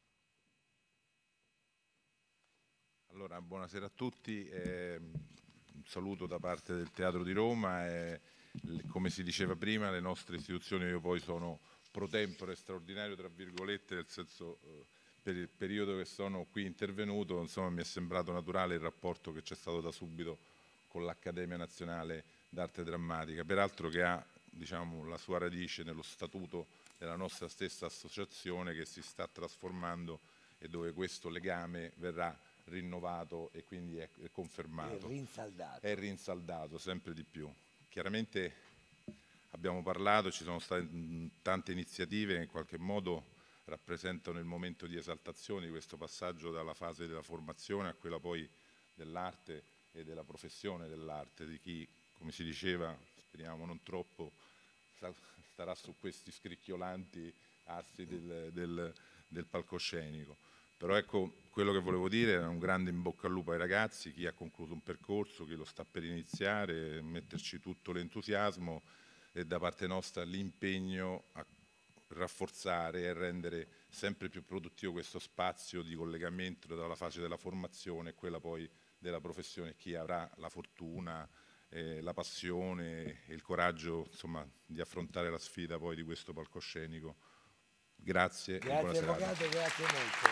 Allora, buonasera a tutti, un saluto da parte del Teatro di Roma. Come si diceva prima, le nostre istituzioni, io poi sono pro tempore straordinario, tra virgolette, nel senso per il periodo che sono qui intervenuto, insomma, mi è sembrato naturale il rapporto che c'è stato da subito con l'Accademia Nazionale d'Arte Drammatica, peraltro che ha, diciamo, la sua radice nello statuto della nostra stessa associazione, che si sta trasformando e dove questo legame verrà rinnovato e quindi è confermato. È rinsaldato sempre di più. Chiaramente abbiamo parlato, ci sono state tante iniziative che in qualche modo rappresentano il momento di esaltazione di questo passaggio dalla fase della formazione a quella poi dell'arte e della professione dell'arte, di chi, come si diceva, speriamo non troppo, starà su questi scricchiolanti assi del palcoscenico. Però ecco, quello che volevo dire è un grande in bocca al lupo ai ragazzi, chi ha concluso un percorso, chi lo sta per iniziare, metterci tutto l'entusiasmo e da parte nostra l'impegno a rafforzare e rendere sempre più produttivo questo spazio di collegamento tra la fase della formazione e quella poi della professione, chi avrà la fortuna, la passione e il coraggio, insomma, di affrontare la sfida poi di questo palcoscenico. Grazie e buona serata. Avvocato, grazie molto.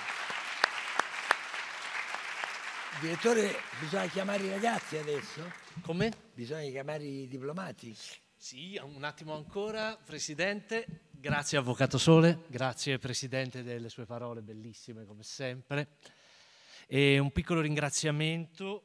Direttore, bisogna chiamare i ragazzi adesso? Come? Bisogna chiamare i diplomati? Sì, un attimo ancora, Presidente. Grazie Avvocato Sole, grazie Presidente delle sue parole bellissime come sempre. E un piccolo ringraziamento,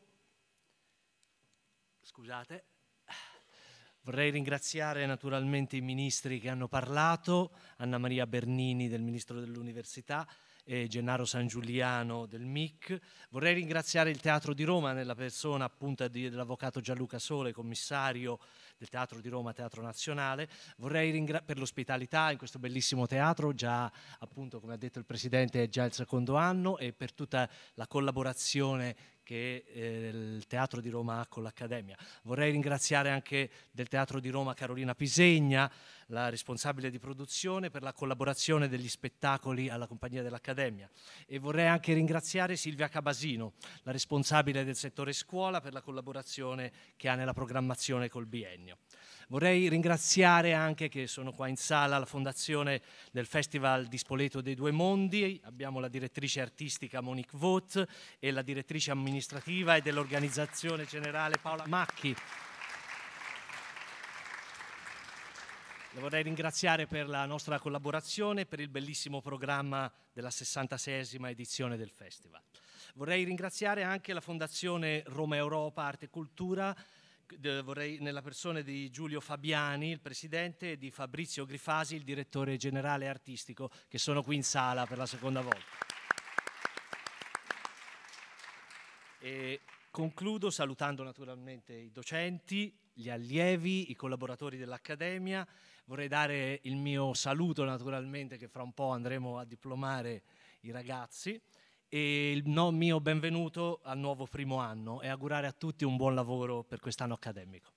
scusate, vorrei ringraziare naturalmente i ministri che hanno parlato, Anna Maria Bernini del Ministro dell'Università e Gennaro San Giuliano del MIC. Vorrei ringraziare il Teatro di Roma nella persona appunto dell'Avvocato Gianluca Sole, commissario del Teatro di Roma, Teatro Nazionale. Vorrei ringraziare per l'ospitalità in questo bellissimo teatro, già appunto come ha detto il Presidente è già il secondo anno, e per tutta la collaborazione che il Teatro di Roma ha con l'Accademia. Vorrei ringraziare anche del Teatro di Roma Carolina Pisegna, la responsabile di produzione, per la collaborazione degli spettacoli alla compagnia dell'Accademia, e vorrei anche ringraziare Silvia Cabasino, la responsabile del settore scuola, per la collaborazione che ha nella programmazione col biennio. Vorrei ringraziare anche, che sono qua in sala, la fondazione del Festival di Spoleto dei Due Mondi. Abbiamo la direttrice artistica Monique Vaught e la direttrice amministrativa e dell'organizzazione generale Paola Macchi. La vorrei ringraziare per la nostra collaborazione, per il bellissimo programma della 66esima edizione del Festival. Vorrei ringraziare anche la Fondazione Roma Europa Arte e Cultura, nella persona di Giulio Fabiani, il presidente, e di Fabrizio Grifasi, il direttore generale artistico, che sono qui in sala per la seconda volta. E concludo salutando naturalmente i docenti, gli allievi, i collaboratori dell'Accademia. Vorrei dare il mio saluto naturalmente, che fra un po' andremo a diplomare i ragazzi, e il mio benvenuto al nuovo primo anno, e augurare a tutti un buon lavoro per quest'anno accademico.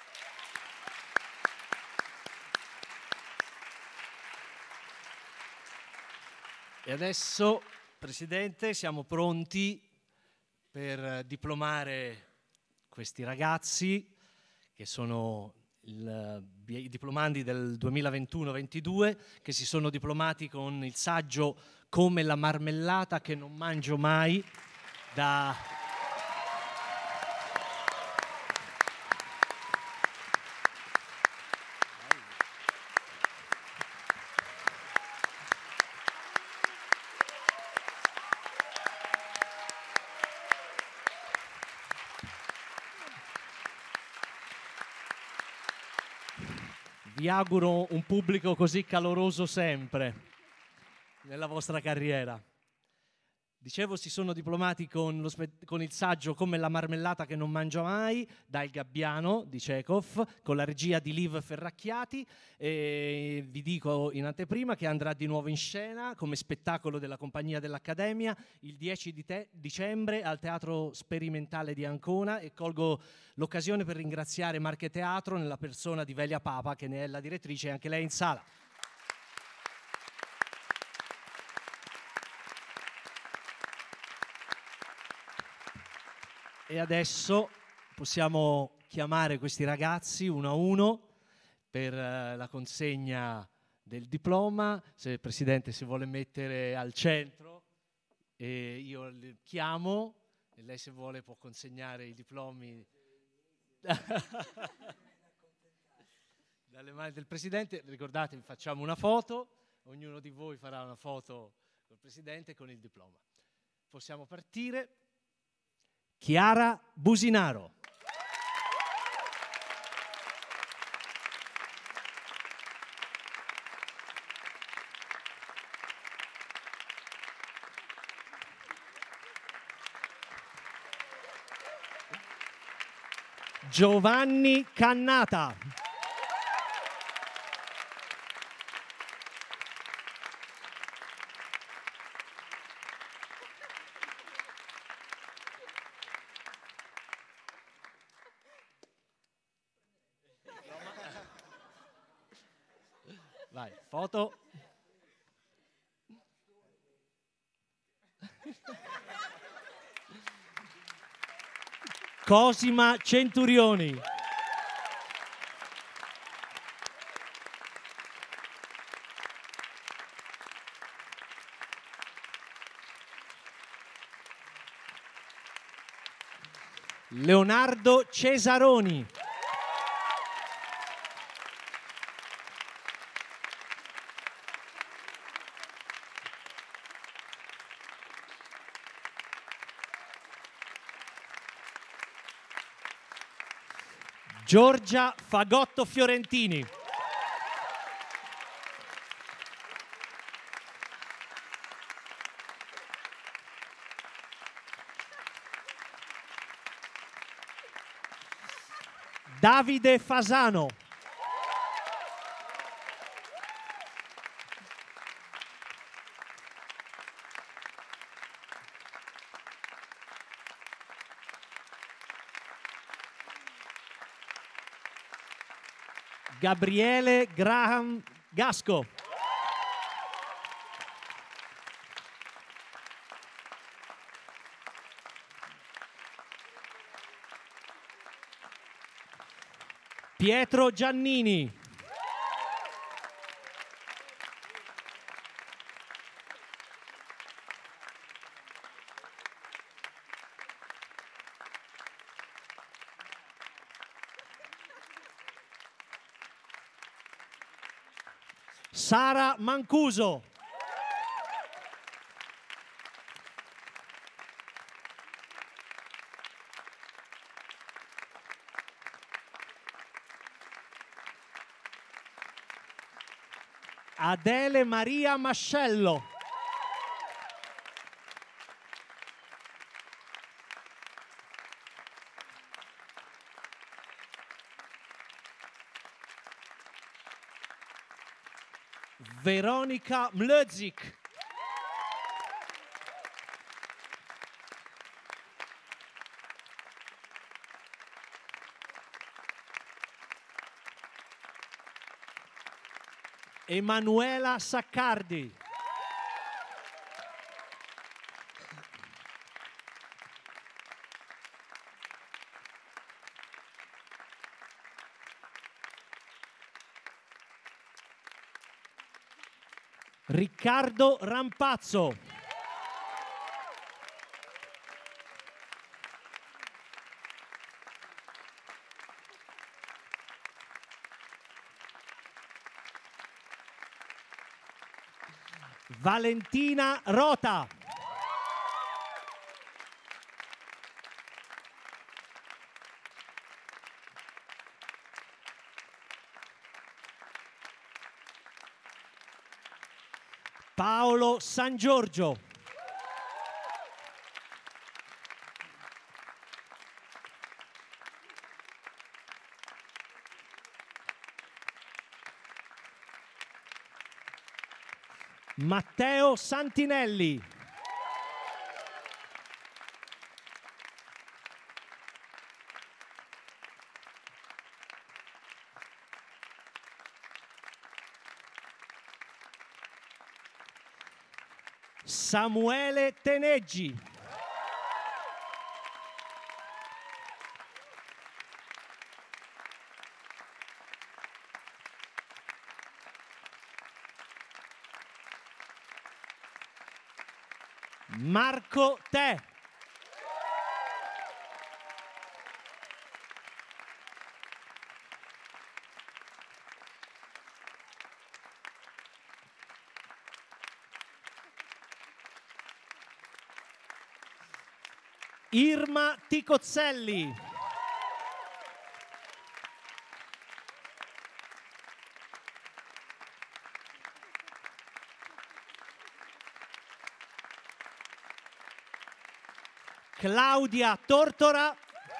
E adesso, Presidente, siamo pronti per diplomare questi ragazzi, che sono i diplomandi del 2021-22, che si sono diplomati con il saggio Come la marmellata che non mangio mai, da vi auguro un pubblico così caloroso sempre nella vostra carriera. Dicevo, si sono diplomati con il saggio Come la marmellata che non mangia mai, da Il Gabbiano di Chekhov, con la regia di Liv Ferracchiati, e vi dico in anteprima che andrà di nuovo in scena come spettacolo della compagnia dell'Accademia il 10 dicembre al Teatro Sperimentale di Ancona, e colgo l'occasione per ringraziare Marche Teatro nella persona di Velia Papa, che ne è la direttrice, e anche lei in sala. E adesso possiamo chiamare questi ragazzi uno a uno per la consegna del diploma. Se il Presidente si vuole mettere al centro. e io le chiamo e lei, se vuole, può consegnare i diplomi dalle mani del Presidente. Ricordatevi, facciamo una foto, ognuno di voi farà una foto col Presidente e con il diploma. Possiamo partire. Chiara Businaro. Giovanni Cannata. Vai, foto. Cosima Centurioni. Leonardo Cesaroni. Giorgia Fagotto Fiorentini. Davide Fasano. Gabriele Graham Gasco. Pietro Giannini. Sara Mancuso. Adele Maria Mascello. Veronica Mlözik. Emanuela Saccardi. Riccardo Rampazzo. Valentina Rota. Paolo San Giorgio. Matteo Santinelli. Samuele Teneggi. Marco Te. Irma Ticozzelli. Claudia Tortora.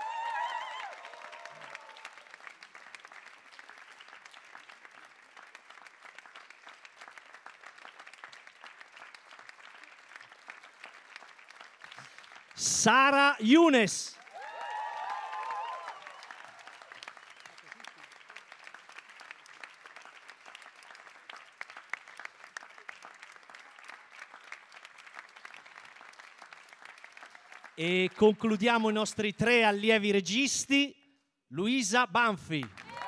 Sara Younes. E concludiamo i nostri 3 allievi registi, Luisa Banfi.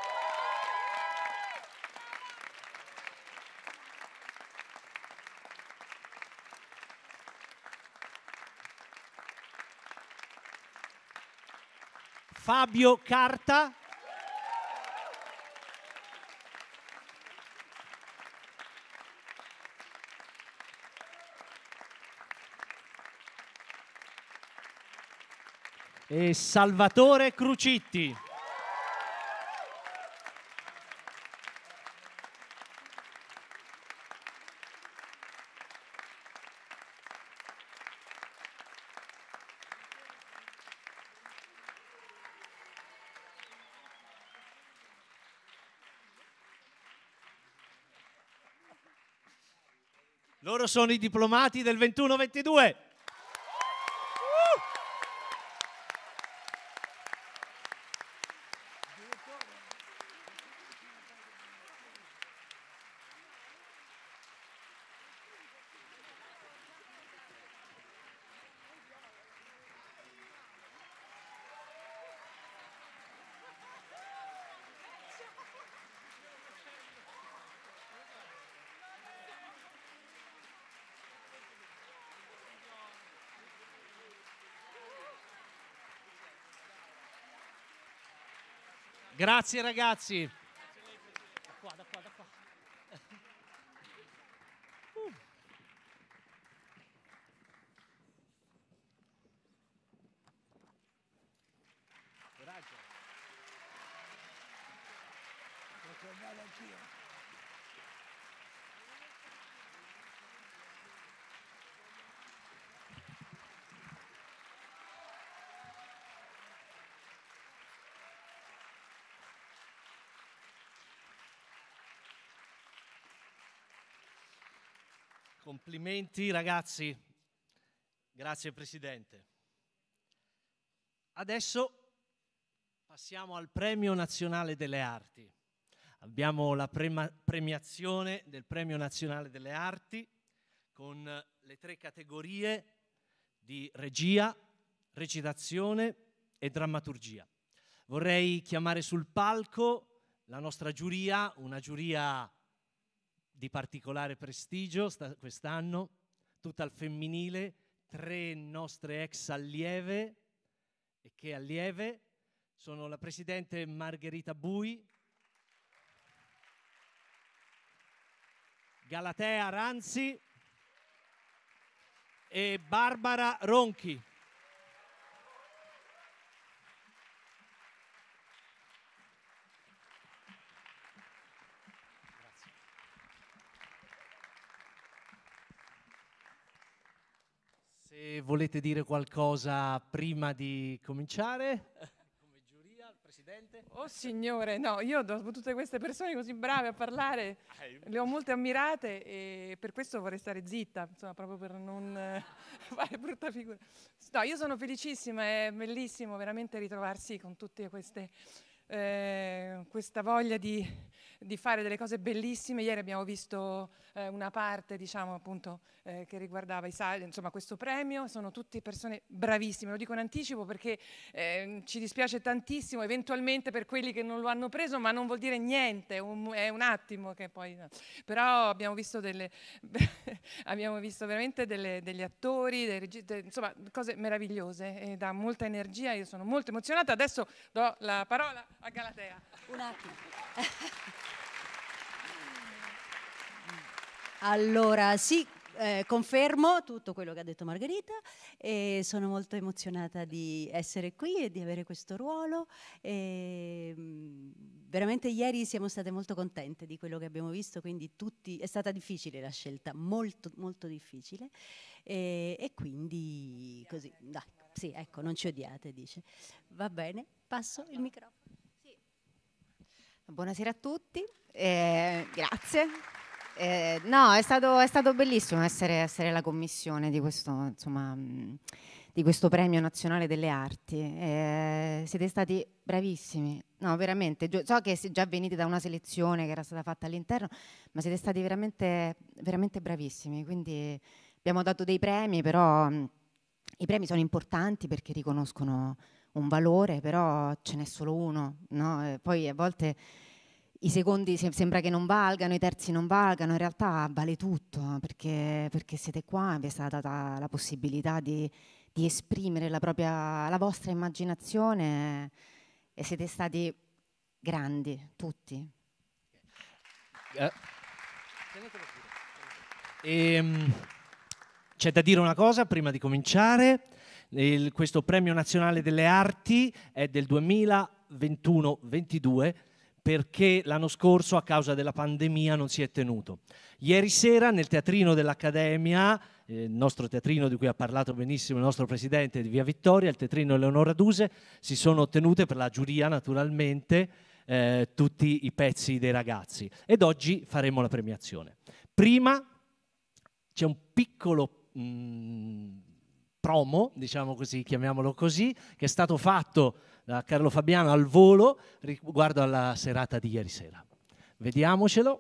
Fabio Carta. E Salvatore Crucitti. Loro sono i diplomati del 21-22. Grazie ragazzi. Da qua. Coraggio. Posso andare anch'io? Complimenti ragazzi, grazie Presidente. Adesso passiamo al Premio Nazionale delle Arti. Abbiamo la premiazione del Premio Nazionale delle Arti con le 3 categorie di regia, recitazione e drammaturgia. Vorrei chiamare sul palco la nostra giuria, una giuria di particolare prestigio quest'anno, tutta al femminile, 3 nostre ex allieve e che allieve sono la Presidente Margherita Bui, Galatea Ranzi e Barbara Ronchi. Se volete dire qualcosa prima di cominciare, come giuria, il Presidente. Oh signore, no, io dopo tutte queste persone così brave a parlare, le ho molte ammirate e per questo vorrei stare zitta, insomma, proprio per non fare brutta figura. No, io sono felicissima, è bellissimo veramente ritrovarsi con tutte queste, questa voglia di di fare delle cose bellissime. Ieri abbiamo visto una parte, diciamo, appunto, che riguardava insomma, questo premio. Sono tutte persone bravissime, lo dico in anticipo perché ci dispiace tantissimo eventualmente per quelli che non lo hanno preso, ma non vuol dire niente, è un attimo che poi... Però abbiamo visto abbiamo visto veramente degli attori, insomma, cose meravigliose e dà molta energia. Io sono molto emozionata. Adesso do la parola a Galatea. Un attimo. Allora, sì, confermo tutto quello che ha detto Margherita e sono molto emozionata di essere qui e di avere questo ruolo. Veramente ieri siamo state molto contente di quello che abbiamo visto, quindi è stata difficile la scelta, molto molto difficile e quindi così, dai, sì, ecco, non ci odiate, dice. Va bene, passo il microfono. Sì. Buonasera a tutti, grazie. No, è stato bellissimo essere la commissione di questo, insomma, di questo Premio Nazionale delle Arti. Siete stati bravissimi, no, veramente. So che già venite da una selezione che era stata fatta all'interno, ma siete stati veramente, veramente bravissimi. Quindi abbiamo dato dei premi, però i premi sono importanti perché riconoscono un valore, però ce n'è solo uno, no? Poi a volte i secondi sembra che non valgano, i terzi non valgano, in realtà vale tutto, perché siete qua, vi è stata data la possibilità di esprimere la vostra immaginazione e siete stati grandi, tutti. C'è da dire una cosa prima di cominciare. Questo Premio Nazionale delle Arti è del 2021-22 perché l'anno scorso a causa della pandemia non si è tenuto. Ieri sera nel teatrino dell'Accademia, il nostro teatrino di cui ha parlato benissimo il nostro presidente di Via Vittoria, il teatrino Eleonora Duse, si sono tenute per la giuria naturalmente tutti i pezzi dei ragazzi ed oggi faremo la premiazione. Prima c'è un piccolo promo, diciamo così, chiamiamolo così, che è stato fatto da Carlo Fabiano al volo riguardo alla serata di ieri sera. Vediamocelo.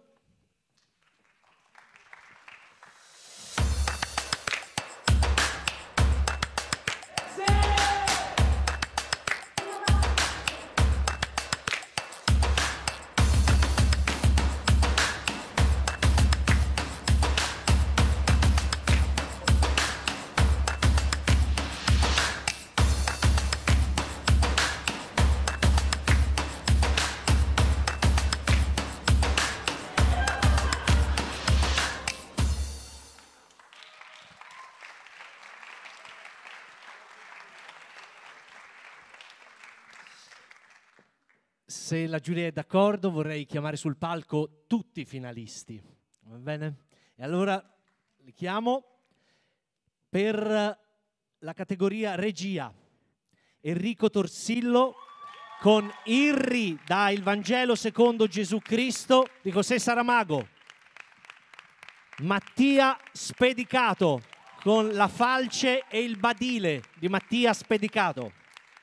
Se la giuria è d'accordo vorrei chiamare sul palco tutti i finalisti, va bene? E allora li chiamo per la categoria regia. Enrico Torsillo con Irri da Il Vangelo secondo Gesù Cristo di José Saramago. Mattia Spedicato con La falce e il badile di Mattia Spedicato.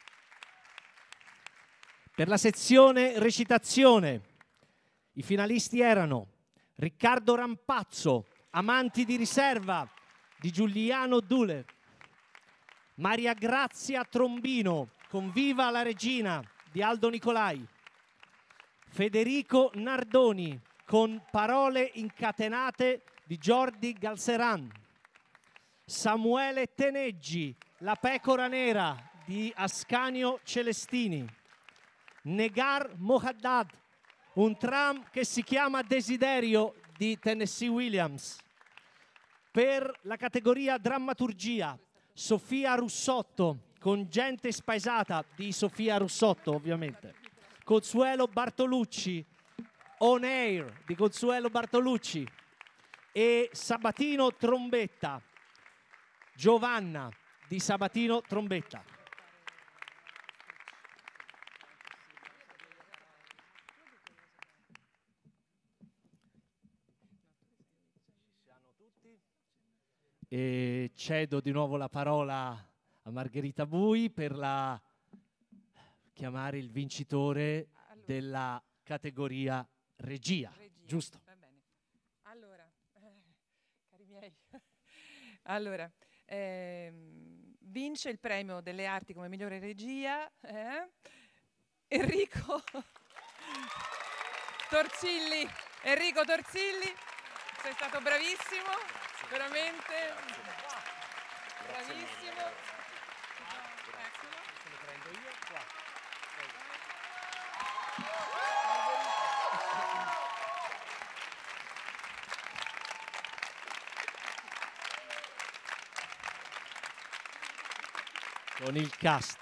Per la sezione recitazione i finalisti erano Riccardo Rampazzo, Amanti di riserva di Giuliano Dule, Maria Grazia Trombino con Viva la Regina di Aldo Nicolai, Federico Nardoni con Parole incatenate di Jordi Galceran, Samuele Teneggi, La pecora nera di Ascanio Celestini, Negar Mohaddad, Un tram che si chiama Desiderio di Tennessee Williams. Per la categoria drammaturgia, Sofia Russotto, con Gente spaesata di Sofia Russotto ovviamente. Consuelo Bartolucci, On Air di Consuelo Bartolucci e Sabatino Trombetta, Giovanna di Sabatino Trombetta. E cedo di nuovo la parola a Margherita Bui per chiamare il vincitore della categoria regia, giusto? Va bene. Allora, cari miei, allora, vince il premio delle arti come migliore regia Enrico Torzilli. Enrico Torzilli, sei stato bravissimo, veramente bravissimo. Lo prendo io qua. Con il cast.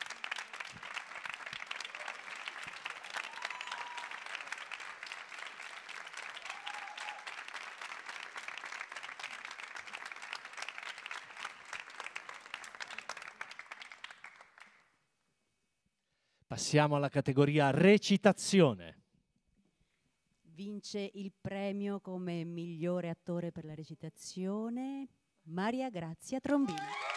Passiamo alla categoria recitazione. Vince il premio come migliore attore per la recitazione Maria Grazia Trombini.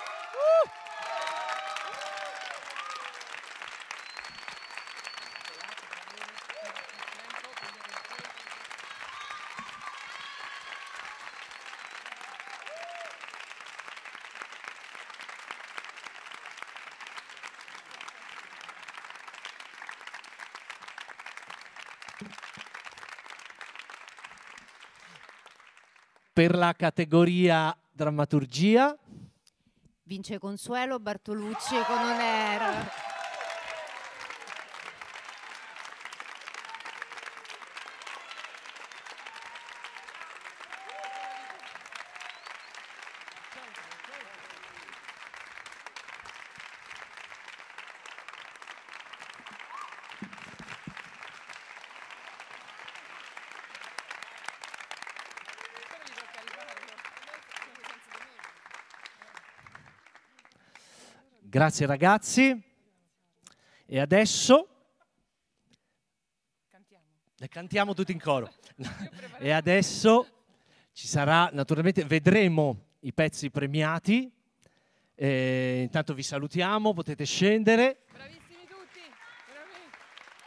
Per la categoria drammaturgia Vince Consuelo Bartolucci con Onera. Grazie ragazzi. E adesso cantiamo tutti in coro. E adesso ci sarà, naturalmente, vedremo i pezzi premiati. Intanto vi salutiamo, potete scendere. Bravissimi tutti, veramente.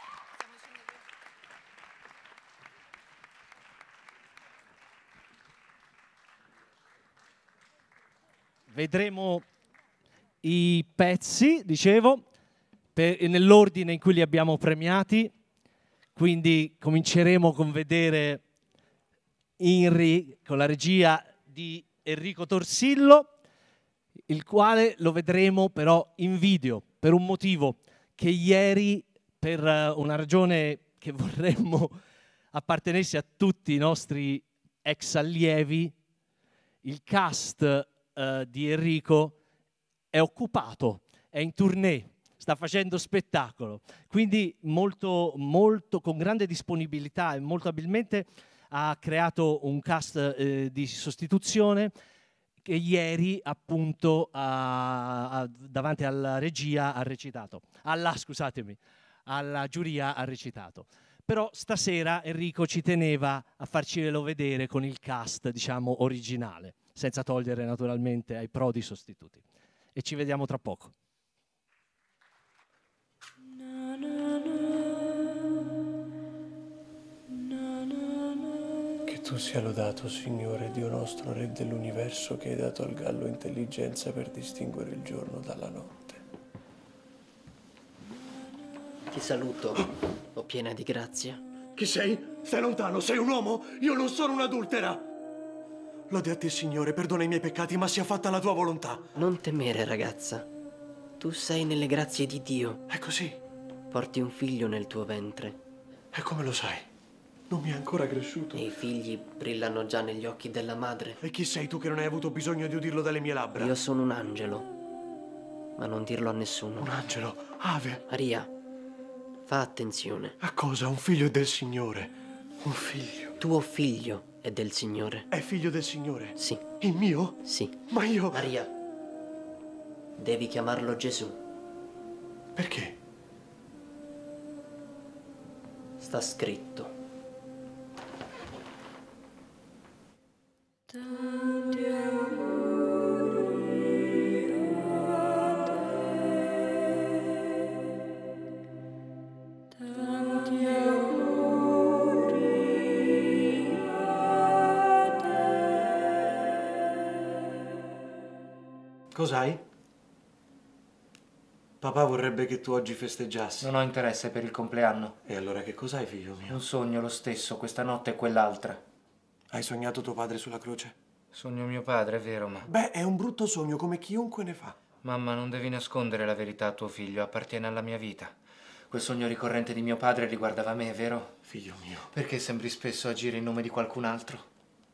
Vedremo i pezzi, dicevo, nell'ordine in cui li abbiamo premiati, quindi cominceremo con vedere Inri con la regia di Enrico Torsillo, il quale lo vedremo però in video, per un motivo che ieri, per una ragione che vorremmo appartenesse a tutti i nostri ex allievi, il cast di Enrico è occupato, è in tournée, sta facendo spettacolo, quindi con grande disponibilità e molto abilmente ha creato un cast di sostituzione che ieri appunto davanti alla regia ha recitato, alla giuria ha recitato. Però stasera Enrico ci teneva a farcelo vedere con il cast, diciamo, originale, senza togliere naturalmente ai prodi sostituti. E ci vediamo tra poco. Che tu sia lodato, Signore, Dio nostro, Re dell'universo, che hai dato al gallo intelligenza per distinguere il giorno dalla notte. Ti saluto, o piena di grazia. Chi sei? Stai lontano, sei un uomo? Io non sono un'adultera! Lode a te, Signore, perdona i miei peccati, ma sia fatta la tua volontà. Non temere, ragazza. Tu sei nelle grazie di Dio. È così. Porti un figlio nel tuo ventre. E come lo sai? Non mi è ancora cresciuto. E i figli brillano già negli occhi della madre. E chi sei tu che non hai avuto bisogno di udirlo dalle mie labbra? Io sono un angelo, ma non dirlo a nessuno. Un angelo? Ave? Maria, fa attenzione. A cosa? Un figlio è del Signore. Un figlio. Tuo figlio è del Signore. È figlio del Signore? Sì. Il mio? Sì. Ma io... Maria, devi chiamarlo Gesù. Perché? Sta scritto. Tanti auguri Cos'hai? Papà vorrebbe che tu oggi festeggiassi. Non ho interesse per il compleanno. E allora che cos'hai, figlio mio? Un sogno lo stesso, questa notte e quell'altra. Hai sognato tuo padre sulla croce? Sogno mio padre, è vero, ma... Beh, è un brutto sogno, come chiunque ne fa. Mamma, non devi nascondere la verità a tuo figlio, appartiene alla mia vita. Quel sogno ricorrente di mio padre riguardava me, vero? Figlio mio. Perché sembri spesso agire in nome di qualcun altro?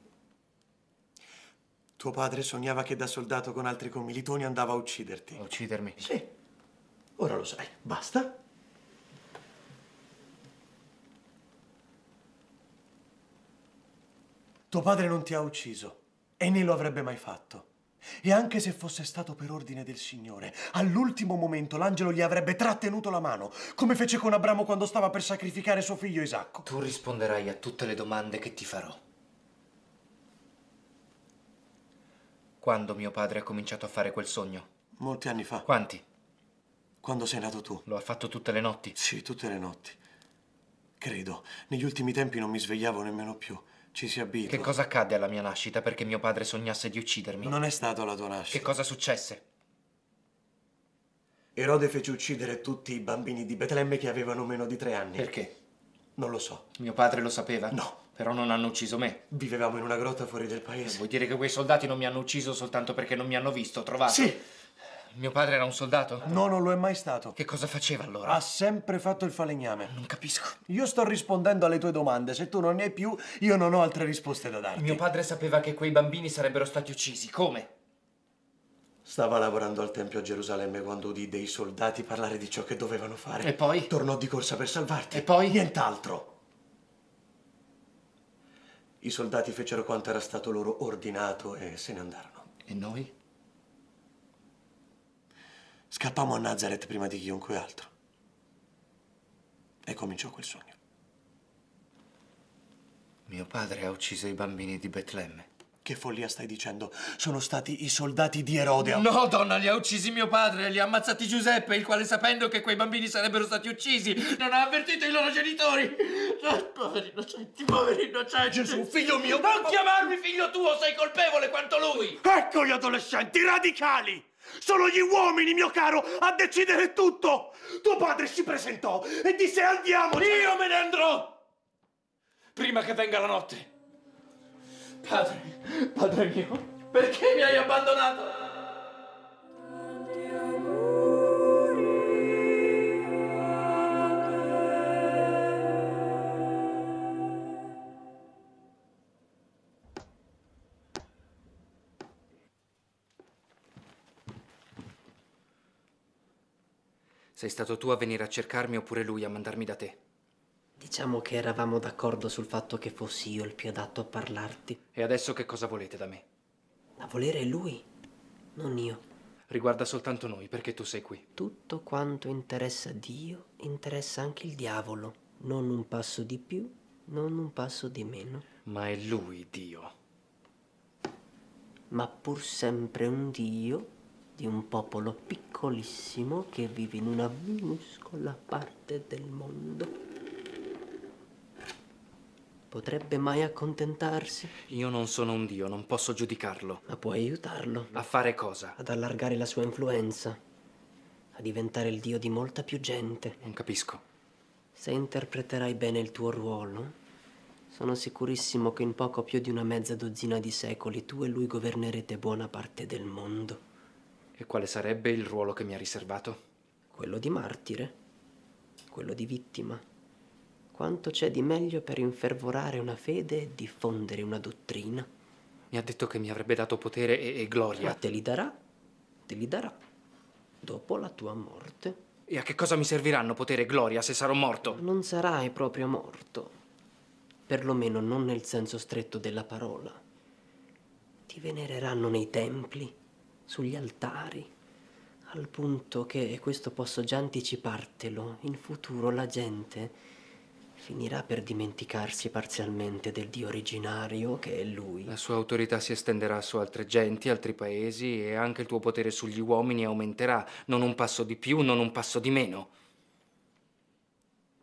Tuo padre sognava che da soldato con altri commilitoni andava a ucciderti. A uccidermi? Sì. Ora lo sai. Basta? Tuo padre non ti ha ucciso e né lo avrebbe mai fatto. E anche se fosse stato per ordine del Signore, all'ultimo momento l'angelo gli avrebbe trattenuto la mano, come fece con Abramo quando stava per sacrificare suo figlio Isacco. Tu risponderai a tutte le domande che ti farò. Quando mio padre ha cominciato a fare quel sogno? Molti anni fa. Quanti? Quando sei nato tu. Lo ha fatto tutte le notti? Sì, tutte le notti. Credo. Negli ultimi tempi non mi svegliavo nemmeno più. Ci si abitua. Che cosa accadde alla mia nascita perché mio padre sognasse di uccidermi? Non è stato la tua nascita. Che cosa successe? Erode fece uccidere tutti i bambini di Betlemme che avevano meno di 3 anni. Perché? Non lo so. Mio padre lo sapeva? No. Però non hanno ucciso me. Vivevamo in una grotta fuori del paese. Vuoi dire che quei soldati non mi hanno ucciso soltanto perché non mi hanno visto, trovato? Sì. Mio padre era un soldato? No, non lo è mai stato. Che cosa faceva allora? Ha sempre fatto il falegname. Non capisco. Io sto rispondendo alle tue domande. Se tu non ne hai più, io non ho altre risposte da darti. Mio padre sapeva che quei bambini sarebbero stati uccisi. Come? Stava lavorando al Tempio a Gerusalemme quando udì dei soldati parlare di ciò che dovevano fare. E poi? Tornò di corsa per salvarti. E poi? Nient'altro. I soldati fecero quanto era stato loro ordinato e se ne andarono. E noi? Scappammo a Nazareth prima di chiunque altro. E cominciò quel sogno. Mio padre ha ucciso i bambini di Betlemme. Che follia stai dicendo? Sono stati i soldati di Erode. No, donna, li ha uccisi mio padre, li ha ammazzati Giuseppe, il quale, sapendo che quei bambini sarebbero stati uccisi, non ha avvertito i loro genitori. Poveri innocenti, poveri innocenti. Gesù, figlio mio! Non chiamarmi figlio tuo, sei colpevole quanto lui! Ecco gli adolescenti radicali! Sono gli uomini, mio caro, a decidere tutto! Tuo padre si presentò e disse andiamo! Io me ne andrò! Prima che venga la notte. Padre mio, perché mi hai abbandonato? Sei stato tu a venire a cercarmi oppure lui a mandarmi da te? Diciamo che eravamo d'accordo sul fatto che fossi io il più adatto a parlarti. E adesso che cosa volete da me? A volere è lui, non io. Riguarda soltanto noi, perché tu sei qui. Tutto quanto interessa Dio interessa anche il diavolo. Non un passo di più, non un passo di meno. Ma è lui Dio. Ma pur sempre un Dio di un popolo piccolissimo che vive in una minuscola parte del mondo. Potrebbe mai accontentarsi? Io non sono un dio, non posso giudicarlo. Ma puoi aiutarlo. A fare cosa? Ad allargare la sua influenza. A diventare il dio di molta più gente. Non capisco. Se interpreterai bene il tuo ruolo, sono sicurissimo che in poco più di una mezza dozzina di secoli tu e lui governerete buona parte del mondo. E quale sarebbe il ruolo che mi ha riservato? Quello di martire. Quello di vittima. Quanto c'è di meglio per infervorare una fede e diffondere una dottrina? Mi ha detto che mi avrebbe dato potere e gloria. Ma te li darà, dopo la tua morte. E a che cosa mi serviranno potere e gloria se sarò morto? Non sarai proprio morto, perlomeno non nel senso stretto della parola. Ti venereranno nei templi, sugli altari, al punto che, e questo posso già anticipartelo, in futuro la gente finirà per dimenticarsi parzialmente del Dio originario che è Lui. La sua autorità si estenderà su altre genti, altri paesi e anche il tuo potere sugli uomini aumenterà. Non un passo di più, non un passo di meno.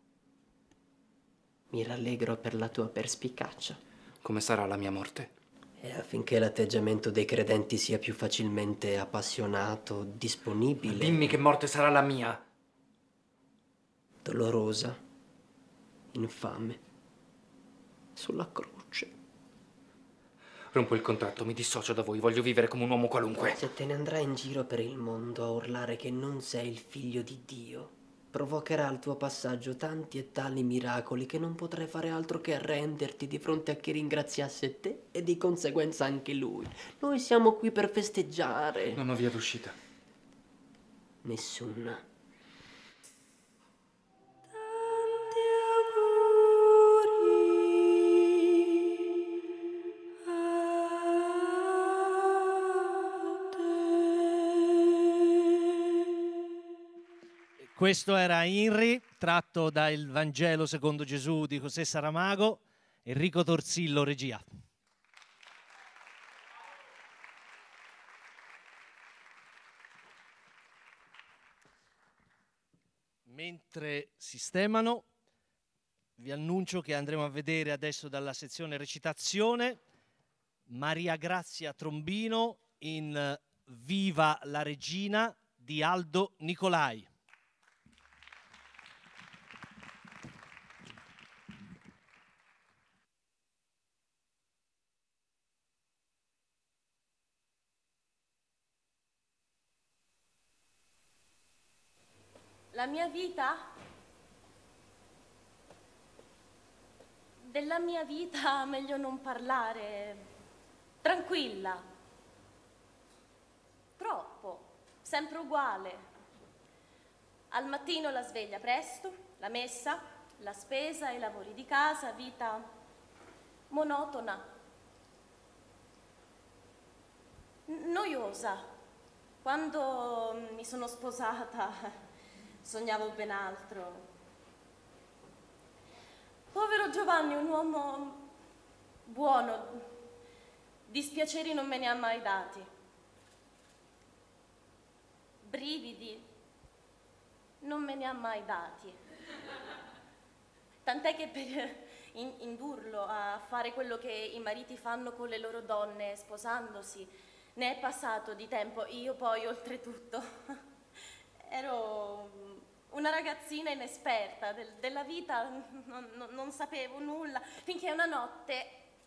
Mi rallegro per la tua perspicacia. Come sarà la mia morte? E affinché l'atteggiamento dei credenti sia più facilmente appassionato, disponibile. Dimmi che morte sarà la mia. Dolorosa, infame, sulla croce. Rompo il contratto, mi dissocio da voi, voglio vivere come un uomo qualunque. Se te ne andrai in giro per il mondo a urlare che non sei il figlio di Dio, provocherà al tuo passaggio tanti e tali miracoli che non potrai fare altro che arrenderti di fronte a chi ringraziasse te e di conseguenza anche lui. Noi siamo qui per festeggiare. Non ho via d'uscita. Nessuna. Questo era Inri, tratto dal Vangelo secondo Gesù di José Saramago, Enrico Torsillo, regia. Mentre sistemano, vi annuncio che andremo a vedere adesso dalla sezione recitazione Maria Grazia Trombino in Viva la Regina di Aldo Nicolai. La mia vita? Della mia vita meglio non parlare. Tranquilla. Troppo. Sempre uguale. Al mattino la sveglia presto, la messa, la spesa, i lavori di casa, vita monotona. Noiosa. Quando mi sono sposata sognavo ben altro. Povero Giovanni, un uomo buono, dispiaceri non me ne ha mai dati. Brividi non me ne ha mai dati. Tant'è che per indurlo a fare quello che i mariti fanno con le loro donne sposandosi, ne è passato di tempo. Io poi, oltretutto, ero una ragazzina inesperta della vita, non sapevo nulla, finché una notte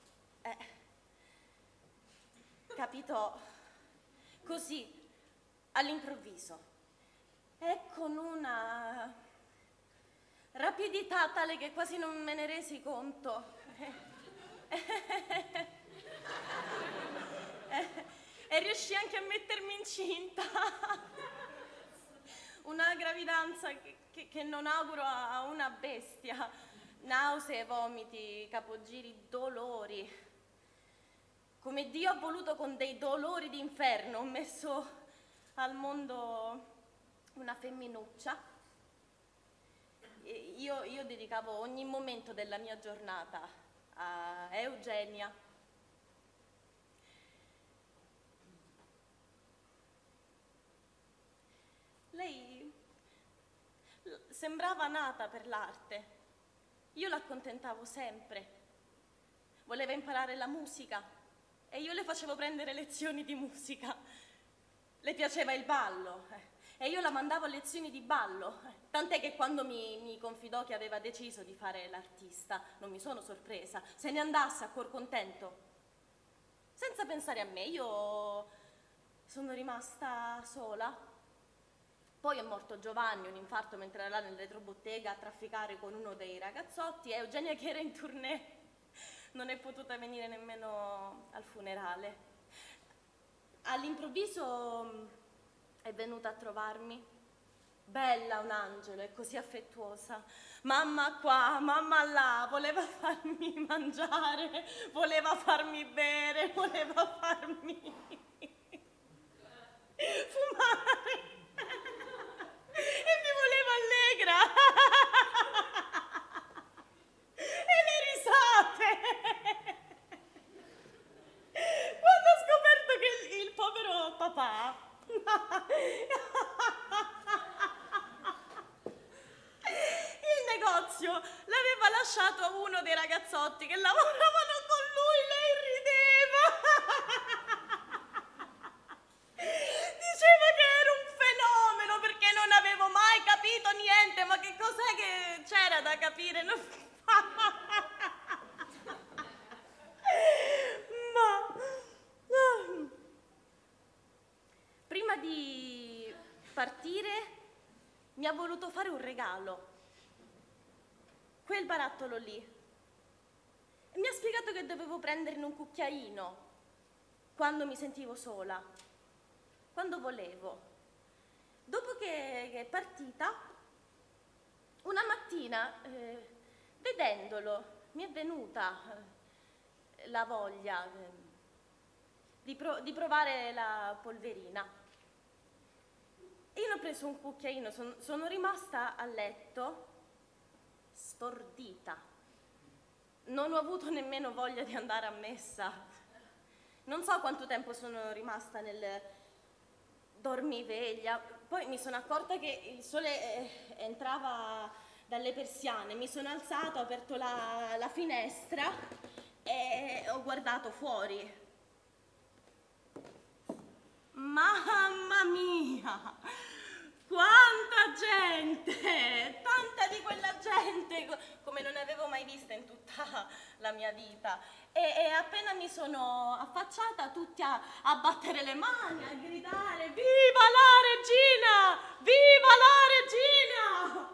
capitò così, all'improvviso, e con una rapidità tale che quasi non me ne resi conto. E riuscì anche a mettermi incinta. Una gravidanza che non auguro a una bestia. Nausee, vomiti, capogiri, dolori. Come Dio ha voluto, con dei dolori d'inferno, ho messo al mondo una femminuccia. Io dedicavo ogni momento della mia giornata a Eugenia. Lei sembrava nata per l'arte. Io l'accontentavo sempre. Voleva imparare la musica e io le facevo prendere lezioni di musica. Le piaceva il ballo e io la mandavo a lezioni di ballo. Tant'è che quando mi confidò che aveva deciso di fare l'artista, non mi sono sorpresa. Se ne andasse a cuor contento, senza pensare a me. Io sono rimasta sola. Poi è morto Giovanni, un infarto mentre era là nel retrobottega a trafficare con uno dei ragazzotti, e Eugenia, che era in tournée, non è potuta venire nemmeno al funerale. All'improvviso è venuta a trovarmi, bella, un angelo, e così affettuosa. Mamma qua, mamma là, voleva farmi mangiare, voleva farmi bere, voleva farmi fumare. E mi voleva allegra. E le risate. Quando ho scoperto che il povero papà il negozio l'aveva lasciato a uno dei ragazzotti che lavoravano con lui, lei rideva. c'era da capire, non... Ma... Prima di partire mi ha voluto fare un regalo. Quel barattolo lì. E mi ha spiegato che dovevo prenderne un cucchiaino quando mi sentivo sola, quando volevo. Dopo che è partita, una mattina, vedendolo, mi è venuta la voglia di provare la polverina. Io ho preso un cucchiaino, sono rimasta a letto stordita. Non ho avuto nemmeno voglia di andare a messa. Non so quanto tempo sono rimasta nel dormiveglia. Poi mi sono accorta che il sole entrava dalle persiane. Mi sono alzata, ho aperto la finestra e ho guardato fuori. Mamma mia! Quanta gente! Tanta di quella gente come non ne avevo mai vista in tutta la mia vita. E appena mi sono affacciata, tutti a battere le mani, a gridare: viva la regina! Viva la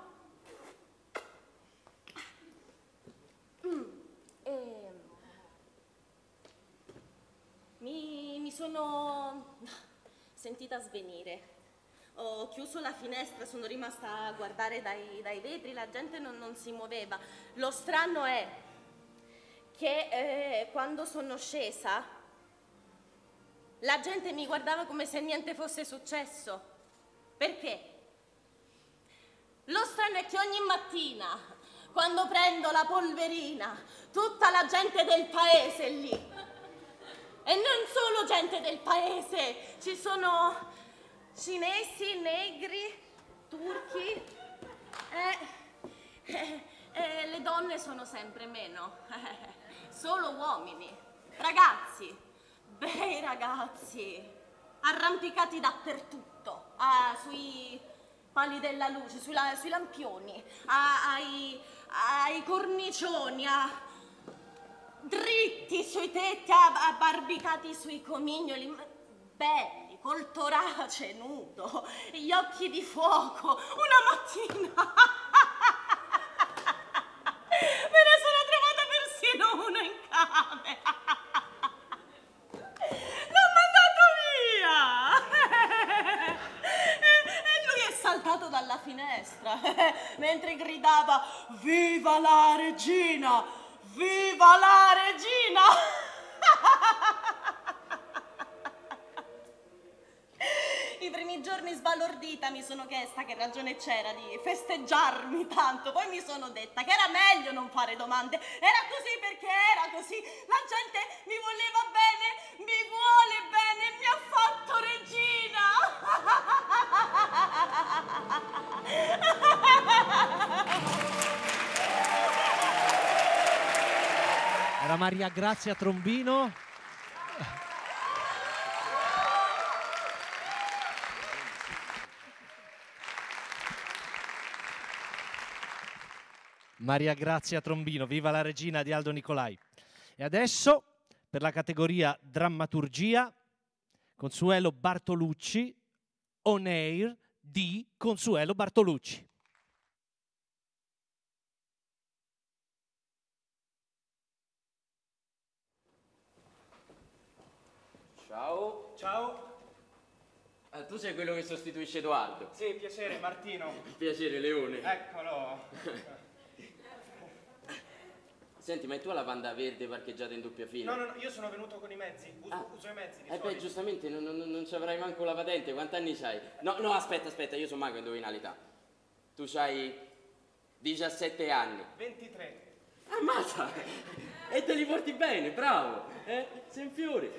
regina! Mi sono sentita svenire. Ho chiuso la finestra, sono rimasta a guardare dai vetri, la gente non si muoveva. Lo strano è che quando sono scesa la gente mi guardava come se niente fosse successo. Perché? Lo strano è che ogni mattina, quando prendo la polverina, tutta la gente del paese è lì. E non solo gente del paese, ci sono cinesi, negri, turchi, le donne sono sempre meno, solo uomini, ragazzi, bei ragazzi, arrampicati dappertutto, sui pali della luce, sui lampioni, ai cornicioni, dritti sui tetti, abbarbicati sui comignoli, belli. Col torace nudo, gli occhi di fuoco, una mattina me ne sono trovata persino uno in camera. L'ho mandato via e lui è saltato dalla finestra mentre gridava: viva la regina, viva la regina. I primi giorni sbalordita mi sono chiesta che ragione c'era di festeggiarmi tanto, poi mi sono detta che era meglio non fare domande, era così perché era così, la gente mi voleva bene, mi vuole bene, mi ha fatto regina. Era Maria Grazia Trombino. Maria Grazia Trombino, viva la regina di Aldo Nicolai. E adesso, per la categoria drammaturgia, Consuelo Bartolucci, On Air di Consuelo Bartolucci. Ciao. Ciao. Tu sei quello che sostituisce Edoardo? Sì, piacere Martino. Piacere Leone. Eccolo. Senti, ma tu hai la Panda verde parcheggiata in doppia fila? No, io sono venuto con i mezzi, uso i mezzi di solito. Beh, giustamente, non ci avrai manco la patente, quanti anni c'hai? No, aspetta, io sono mago a indovinare l'età. Tu c'hai 17 anni. 23. Ammazza! E te li porti bene, bravo! Sei un fiore!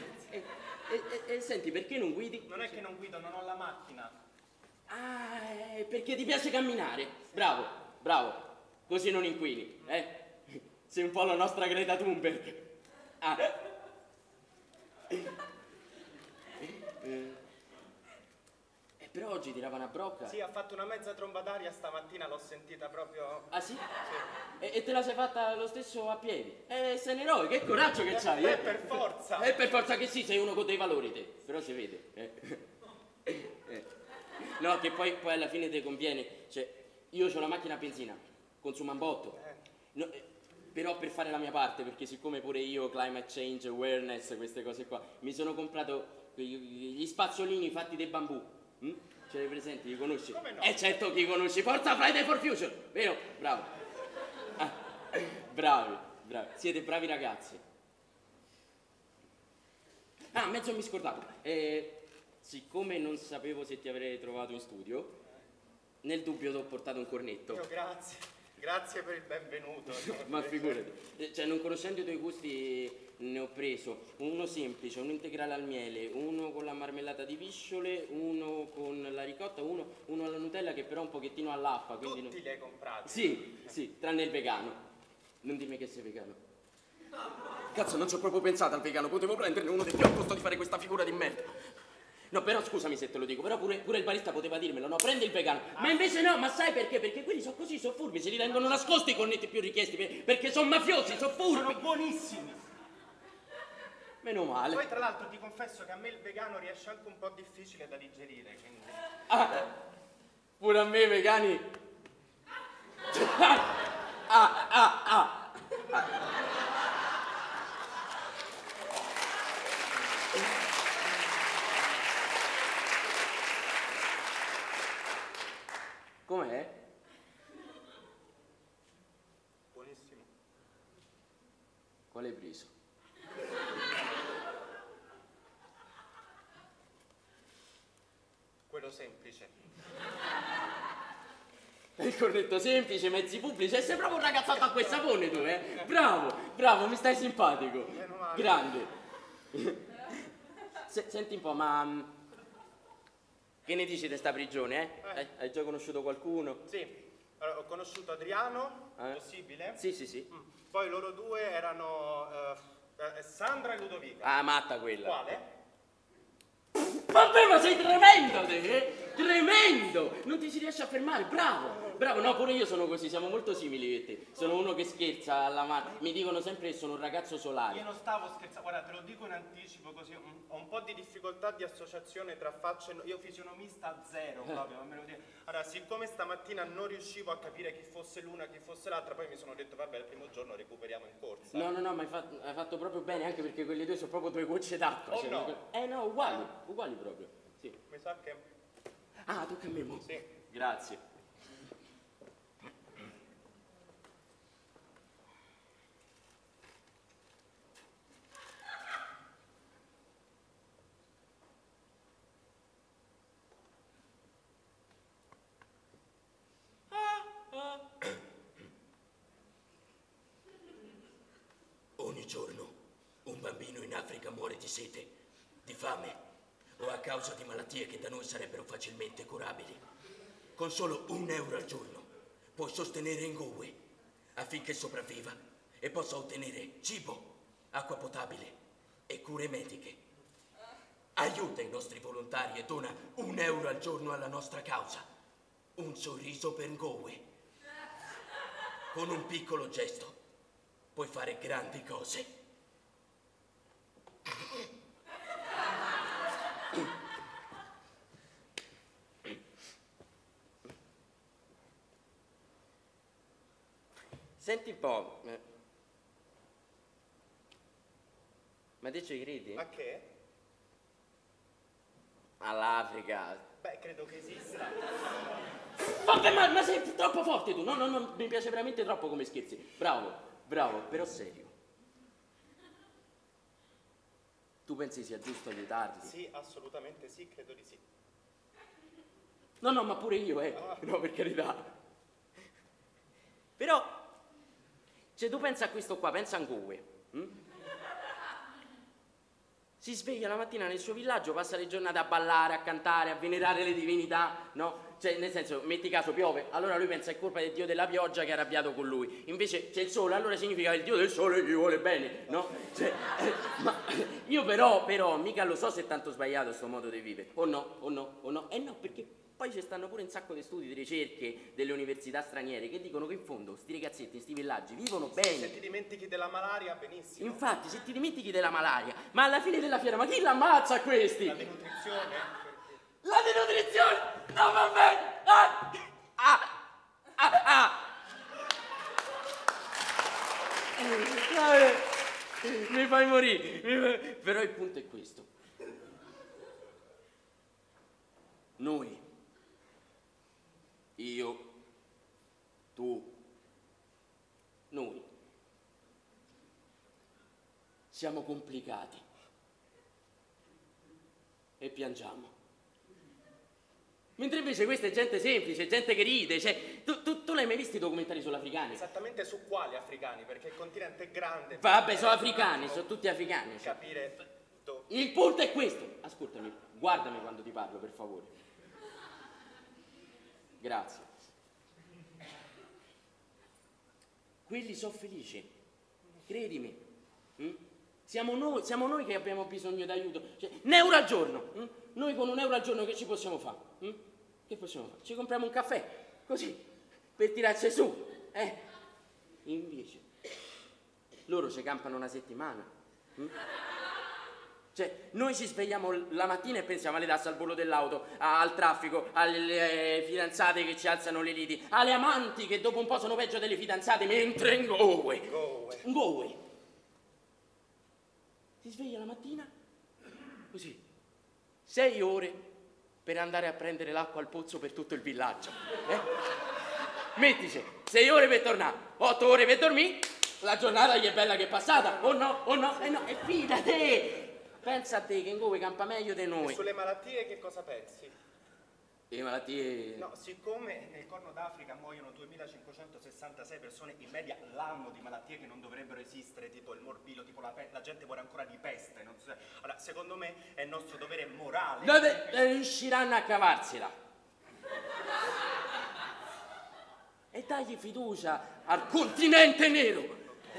E senti, perché non guidi? Non è che non guido, non ho la macchina. Perché ti piace camminare? Bravo, così non inquini, Sei un po' la nostra Greta Thunberg. Però oggi tirava una brocca. Sì, ha fatto una mezza tromba d'aria stamattina, l'ho sentita proprio... Ah sì? Sì. E te la sei fatta lo stesso a piedi? Sei un eroe, che coraggio che c'hai, eh? Per forza! Per forza che sì, sei uno con dei valori te, però si vede. No, che poi alla fine ti conviene. Cioè, io ho la macchina a benzina, consuma un botto. No, però per fare la mia parte, perché siccome pure io, climate change, awareness, queste cose qua, mi sono comprato gli spazzolini fatti dei bambù. Ce li presenti, li conosci? Come no? Certo che li conosci, forza Friday for Future, vero? Bravo. Bravi, siete bravi ragazzi. Ah, mezzo mi scordavo. Siccome non sapevo se ti avrei trovato in studio, nel dubbio ti ho portato un cornetto. Grazie per il benvenuto. Ma figurati, cioè non conoscendo i tuoi gusti ne ho preso uno semplice, uno integrale al miele, uno con la marmellata di visciole, uno con la ricotta, uno alla Nutella che però è un pochettino all'appa. Tutti li hai comprati? Sì, tranne il vegano. Non dimmi che sei vegano. Cazzo, non ci ho proprio pensato al vegano, potevo prenderne uno di più al posto di fare questa figura di merda. No, però scusami se te lo dico, però pure il barista poteva dirmelo, no, prendi il vegano. Ma invece no, ma sai perché? Perché quelli sono così, sono furbi, se li tengono nascosti i cornetti più richiesti, perché sono mafiosi, sono furbi. Sono buonissimi. Meno male. Poi tra l'altro ti confesso che a me il vegano riesce anche un po' difficile da digerire, quindi... Pure a me vegani... Com'è? Buonissimo. Quale hai preso? Quello semplice. Il cornetto semplice, mezzi pubblici, sei proprio un ragazzotto a quel sapone tu, eh? Bravo, mi stai simpatico. Grande. Senti un po', ma... Che ne dici di sta prigione, eh? Hai già conosciuto qualcuno? Sì, allora, ho conosciuto Adriano, possibile? Sì. Poi loro due erano Sandra e Ludovica. Ah, matta quella. Quale? Vabbè, ma sei tremendo te, Tremendo! Non ti si riesce a fermare, bravo! No, pure io sono così, siamo molto simili io e te. Sono uno che scherza alla mano. Mi dicono sempre che sono un ragazzo solare. Io non stavo scherzando, guarda, te lo dico in anticipo così, ho un po' di difficoltà di associazione tra facce, io fisionomista zero proprio, non me lo dire. Allora, siccome stamattina non riuscivo a capire chi fosse l'una e chi fosse l'altra, poi mi sono detto, vabbè, il primo giorno recuperiamo in corsa. No, ma hai fatto proprio bene, anche perché quelli due sono proprio due gocce d'acqua. Oh no? No, uguali proprio, sì. Mi sa che... Ah, tocca a me, mo. Sì. Grazie. Ogni giorno un bambino in Africa muore di sete, di fame o a causa di malattie che da noi sarebbero facilmente curabili. Con solo €1 al giorno puoi sostenere Ngowe affinché sopravviva e possa ottenere cibo, acqua potabile e cure mediche. Aiuta i nostri volontari e dona €1 al giorno alla nostra causa. Un sorriso per Ngowe. Con un piccolo gesto puoi fare grandi cose. Senti un po', ma te ci credi? A che? All'Africa. Beh, credo che esista. Vabbè, ma sei troppo forte tu, no, mi piace veramente troppo come scherzi. Bravo, però serio. Tu pensi sia giusto aiutarli? Sì, assolutamente sì, credo di sì. No, ma pure io, no, per carità. Però, se tu pensi a questo qua, pensa a Ngowe. Si sveglia la mattina nel suo villaggio, passa le giornate a ballare, a cantare, a venerare le divinità, no? Cioè, nel senso, metti caso piove, allora lui pensa è colpa del dio della pioggia che è arrabbiato con lui. Invece c'è il sole, allora significa che il dio del sole gli vuole bene, no? Cioè, ma io però, mica lo so se è tanto sbagliato sto modo di vivere. O no, o no, o no. No, perché poi ci stanno pure un sacco di studi, di ricerche delle università straniere che dicono che in fondo sti ragazzetti, sti villaggi vivono bene. Se ti dimentichi della malaria, benissimo. Infatti, se ti dimentichi della malaria, ma alla fine della fiera, ma chi l'ammazza a questi? La denutrizione? La denutrizione! No, va bene! Mi fai morire! Però il punto è questo. Noi, io, tu, noi, siamo complicati e piangiamo. Mentre invece questa è gente semplice, gente che ride, cioè, tu l'hai mai visto i documentari sull'africani? Esattamente su quali africani? Perché il continente è grande. Vabbè, sono africani, sono tutti africani. Cioè. Capire tutto. Il punto è questo. Ascoltami, guardami quando ti parlo, per favore. Grazie. Quelli sono felici, credimi. Siamo noi che abbiamo bisogno d'aiuto. Cioè, €1 al giorno. Noi con €1 al giorno che ci possiamo fare? Che possiamo fare? Ci compriamo un caffè, così, per tirarci su. Invece, loro ci campano una settimana. Cioè, noi ci svegliamo la mattina e pensiamo alle tasse, al bollo dell'auto, al traffico, alle fidanzate che ci alzano le liti, alle amanti che dopo un po' sono peggio delle fidanzate, mentre in Galway. Si sveglia la mattina, così, 6 ore per andare a prendere l'acqua al pozzo per tutto il villaggio. Mettici, 6 ore per tornare, 8 ore per dormire, la giornata gli è bella che è passata, o no, e fidate! Pensa a te che in Galway campa meglio di noi. E sulle malattie che cosa pensi? Le malattie... No, siccome nel Corno d'Africa muoiono 2566 persone in media l'anno di malattie che non dovrebbero esistere, tipo il morbillo, tipo la gente muore ancora di peste. Non so. Allora, secondo me è nostro dovere morale. Riusciranno a cavarsela. E dagli fiducia al continente nero.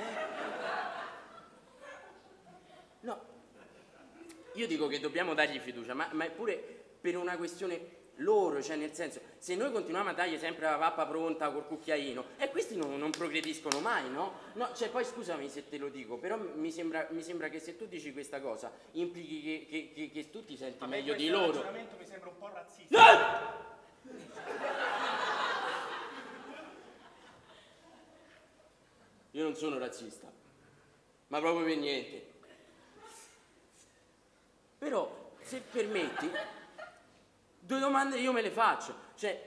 No, io dico che dobbiamo dargli fiducia, ma è pure per una questione loro, cioè nel senso, se noi continuiamo a dargli sempre la pappa pronta col cucchiaino, e questi non progrediscono mai, no? No, cioè poi scusami se te lo dico, però mi sembra che se tu dici questa cosa implichi che tu ti senti meglio di loro. Questo ragionamento mi sembra un po' razzista. Io non sono razzista, ma proprio per niente. Però, se permetti, 2 domande io me le faccio. Cioè,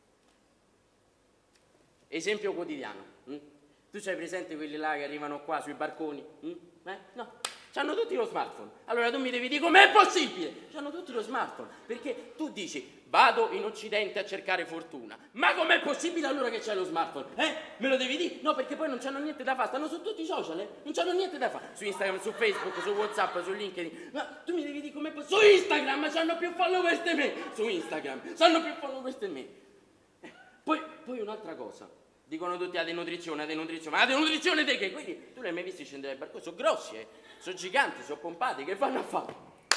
esempio quotidiano. Tu c'hai presente quelli là che arrivano qua sui barconi? No, c'hanno tutti lo smartphone. Allora tu mi devi dire com'è possibile? C'hanno tutti lo smartphone. Perché tu dici, vado in Occidente a cercare fortuna. Ma com'è possibile allora che c'hai lo smartphone? Me lo devi dire? No, perché poi non c'hanno niente da fare. Stanno su tutti i social, non c'hanno niente da fare. Su Instagram, su Facebook, su WhatsApp, su LinkedIn. Ma tu mi devi dire com'è possibile? Su Instagram c'hanno più follower di me. Su Instagram c'hanno più follower di me. Poi un'altra cosa. Dicono tutti la denutrizione, ma la denutrizione di che? Quindi tu li hai mai visti scendere dal barcone? Sono grossi, sono giganti, sono pompati, che fanno a fare?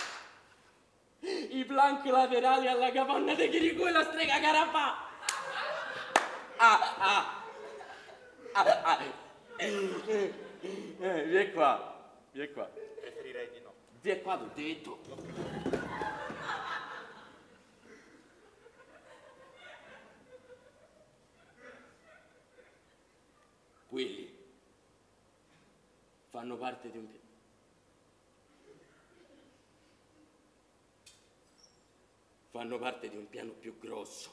I plank laterali alla capanna di Chirico e la strega Carapà. Vieni qua. Preferirei di no. Vieni qua, t'ho detto. Quelli fanno parte di un piano. Fanno parte di un piano più grosso.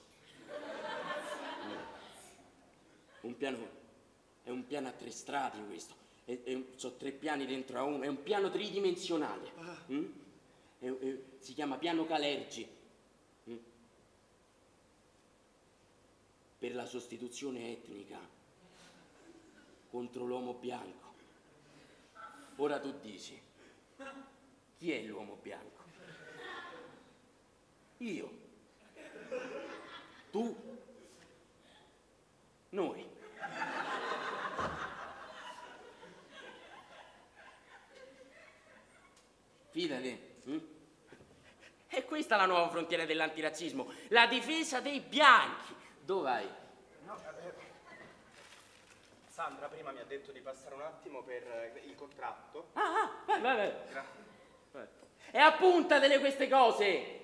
Un piano, è un piano a 3 strati questo. Sono 3 piani dentro a uno, è un piano tridimensionale. Si chiama piano Calergi. Per la sostituzione etnica contro l'uomo bianco. Ora tu dici, Chi è l'uomo bianco? Io. Tu. Noi. Fidati. È questa la nuova frontiera dell'antirazzismo, la difesa dei bianchi. Dove vai? No, Sandra prima mi ha detto di passare un attimo per il contratto. Vai. Grazie. Vai. E appuntatele queste cose!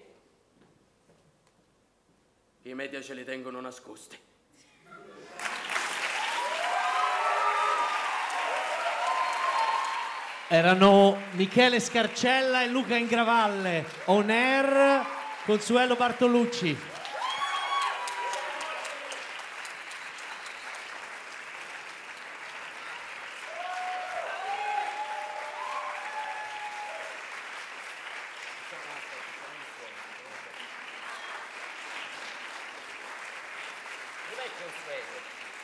I media ce le tengono nascoste. Erano Michele Scarcella e Luca Ingravalle, on air Consuelo Bartolucci. Dov'è Consuelo?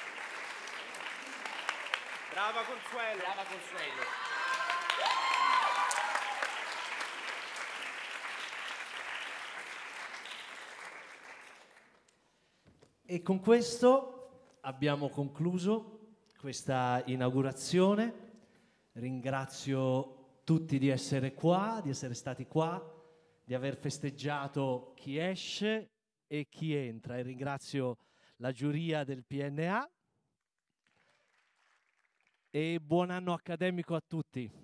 Brava Consuelo. Brava Consuelo. E con questo abbiamo concluso questa inaugurazione. Ringrazio tutti di essere qua, di essere stati qua, di aver festeggiato chi esce e chi entra. E ringrazio la giuria del PNA. E buon anno accademico a tutti.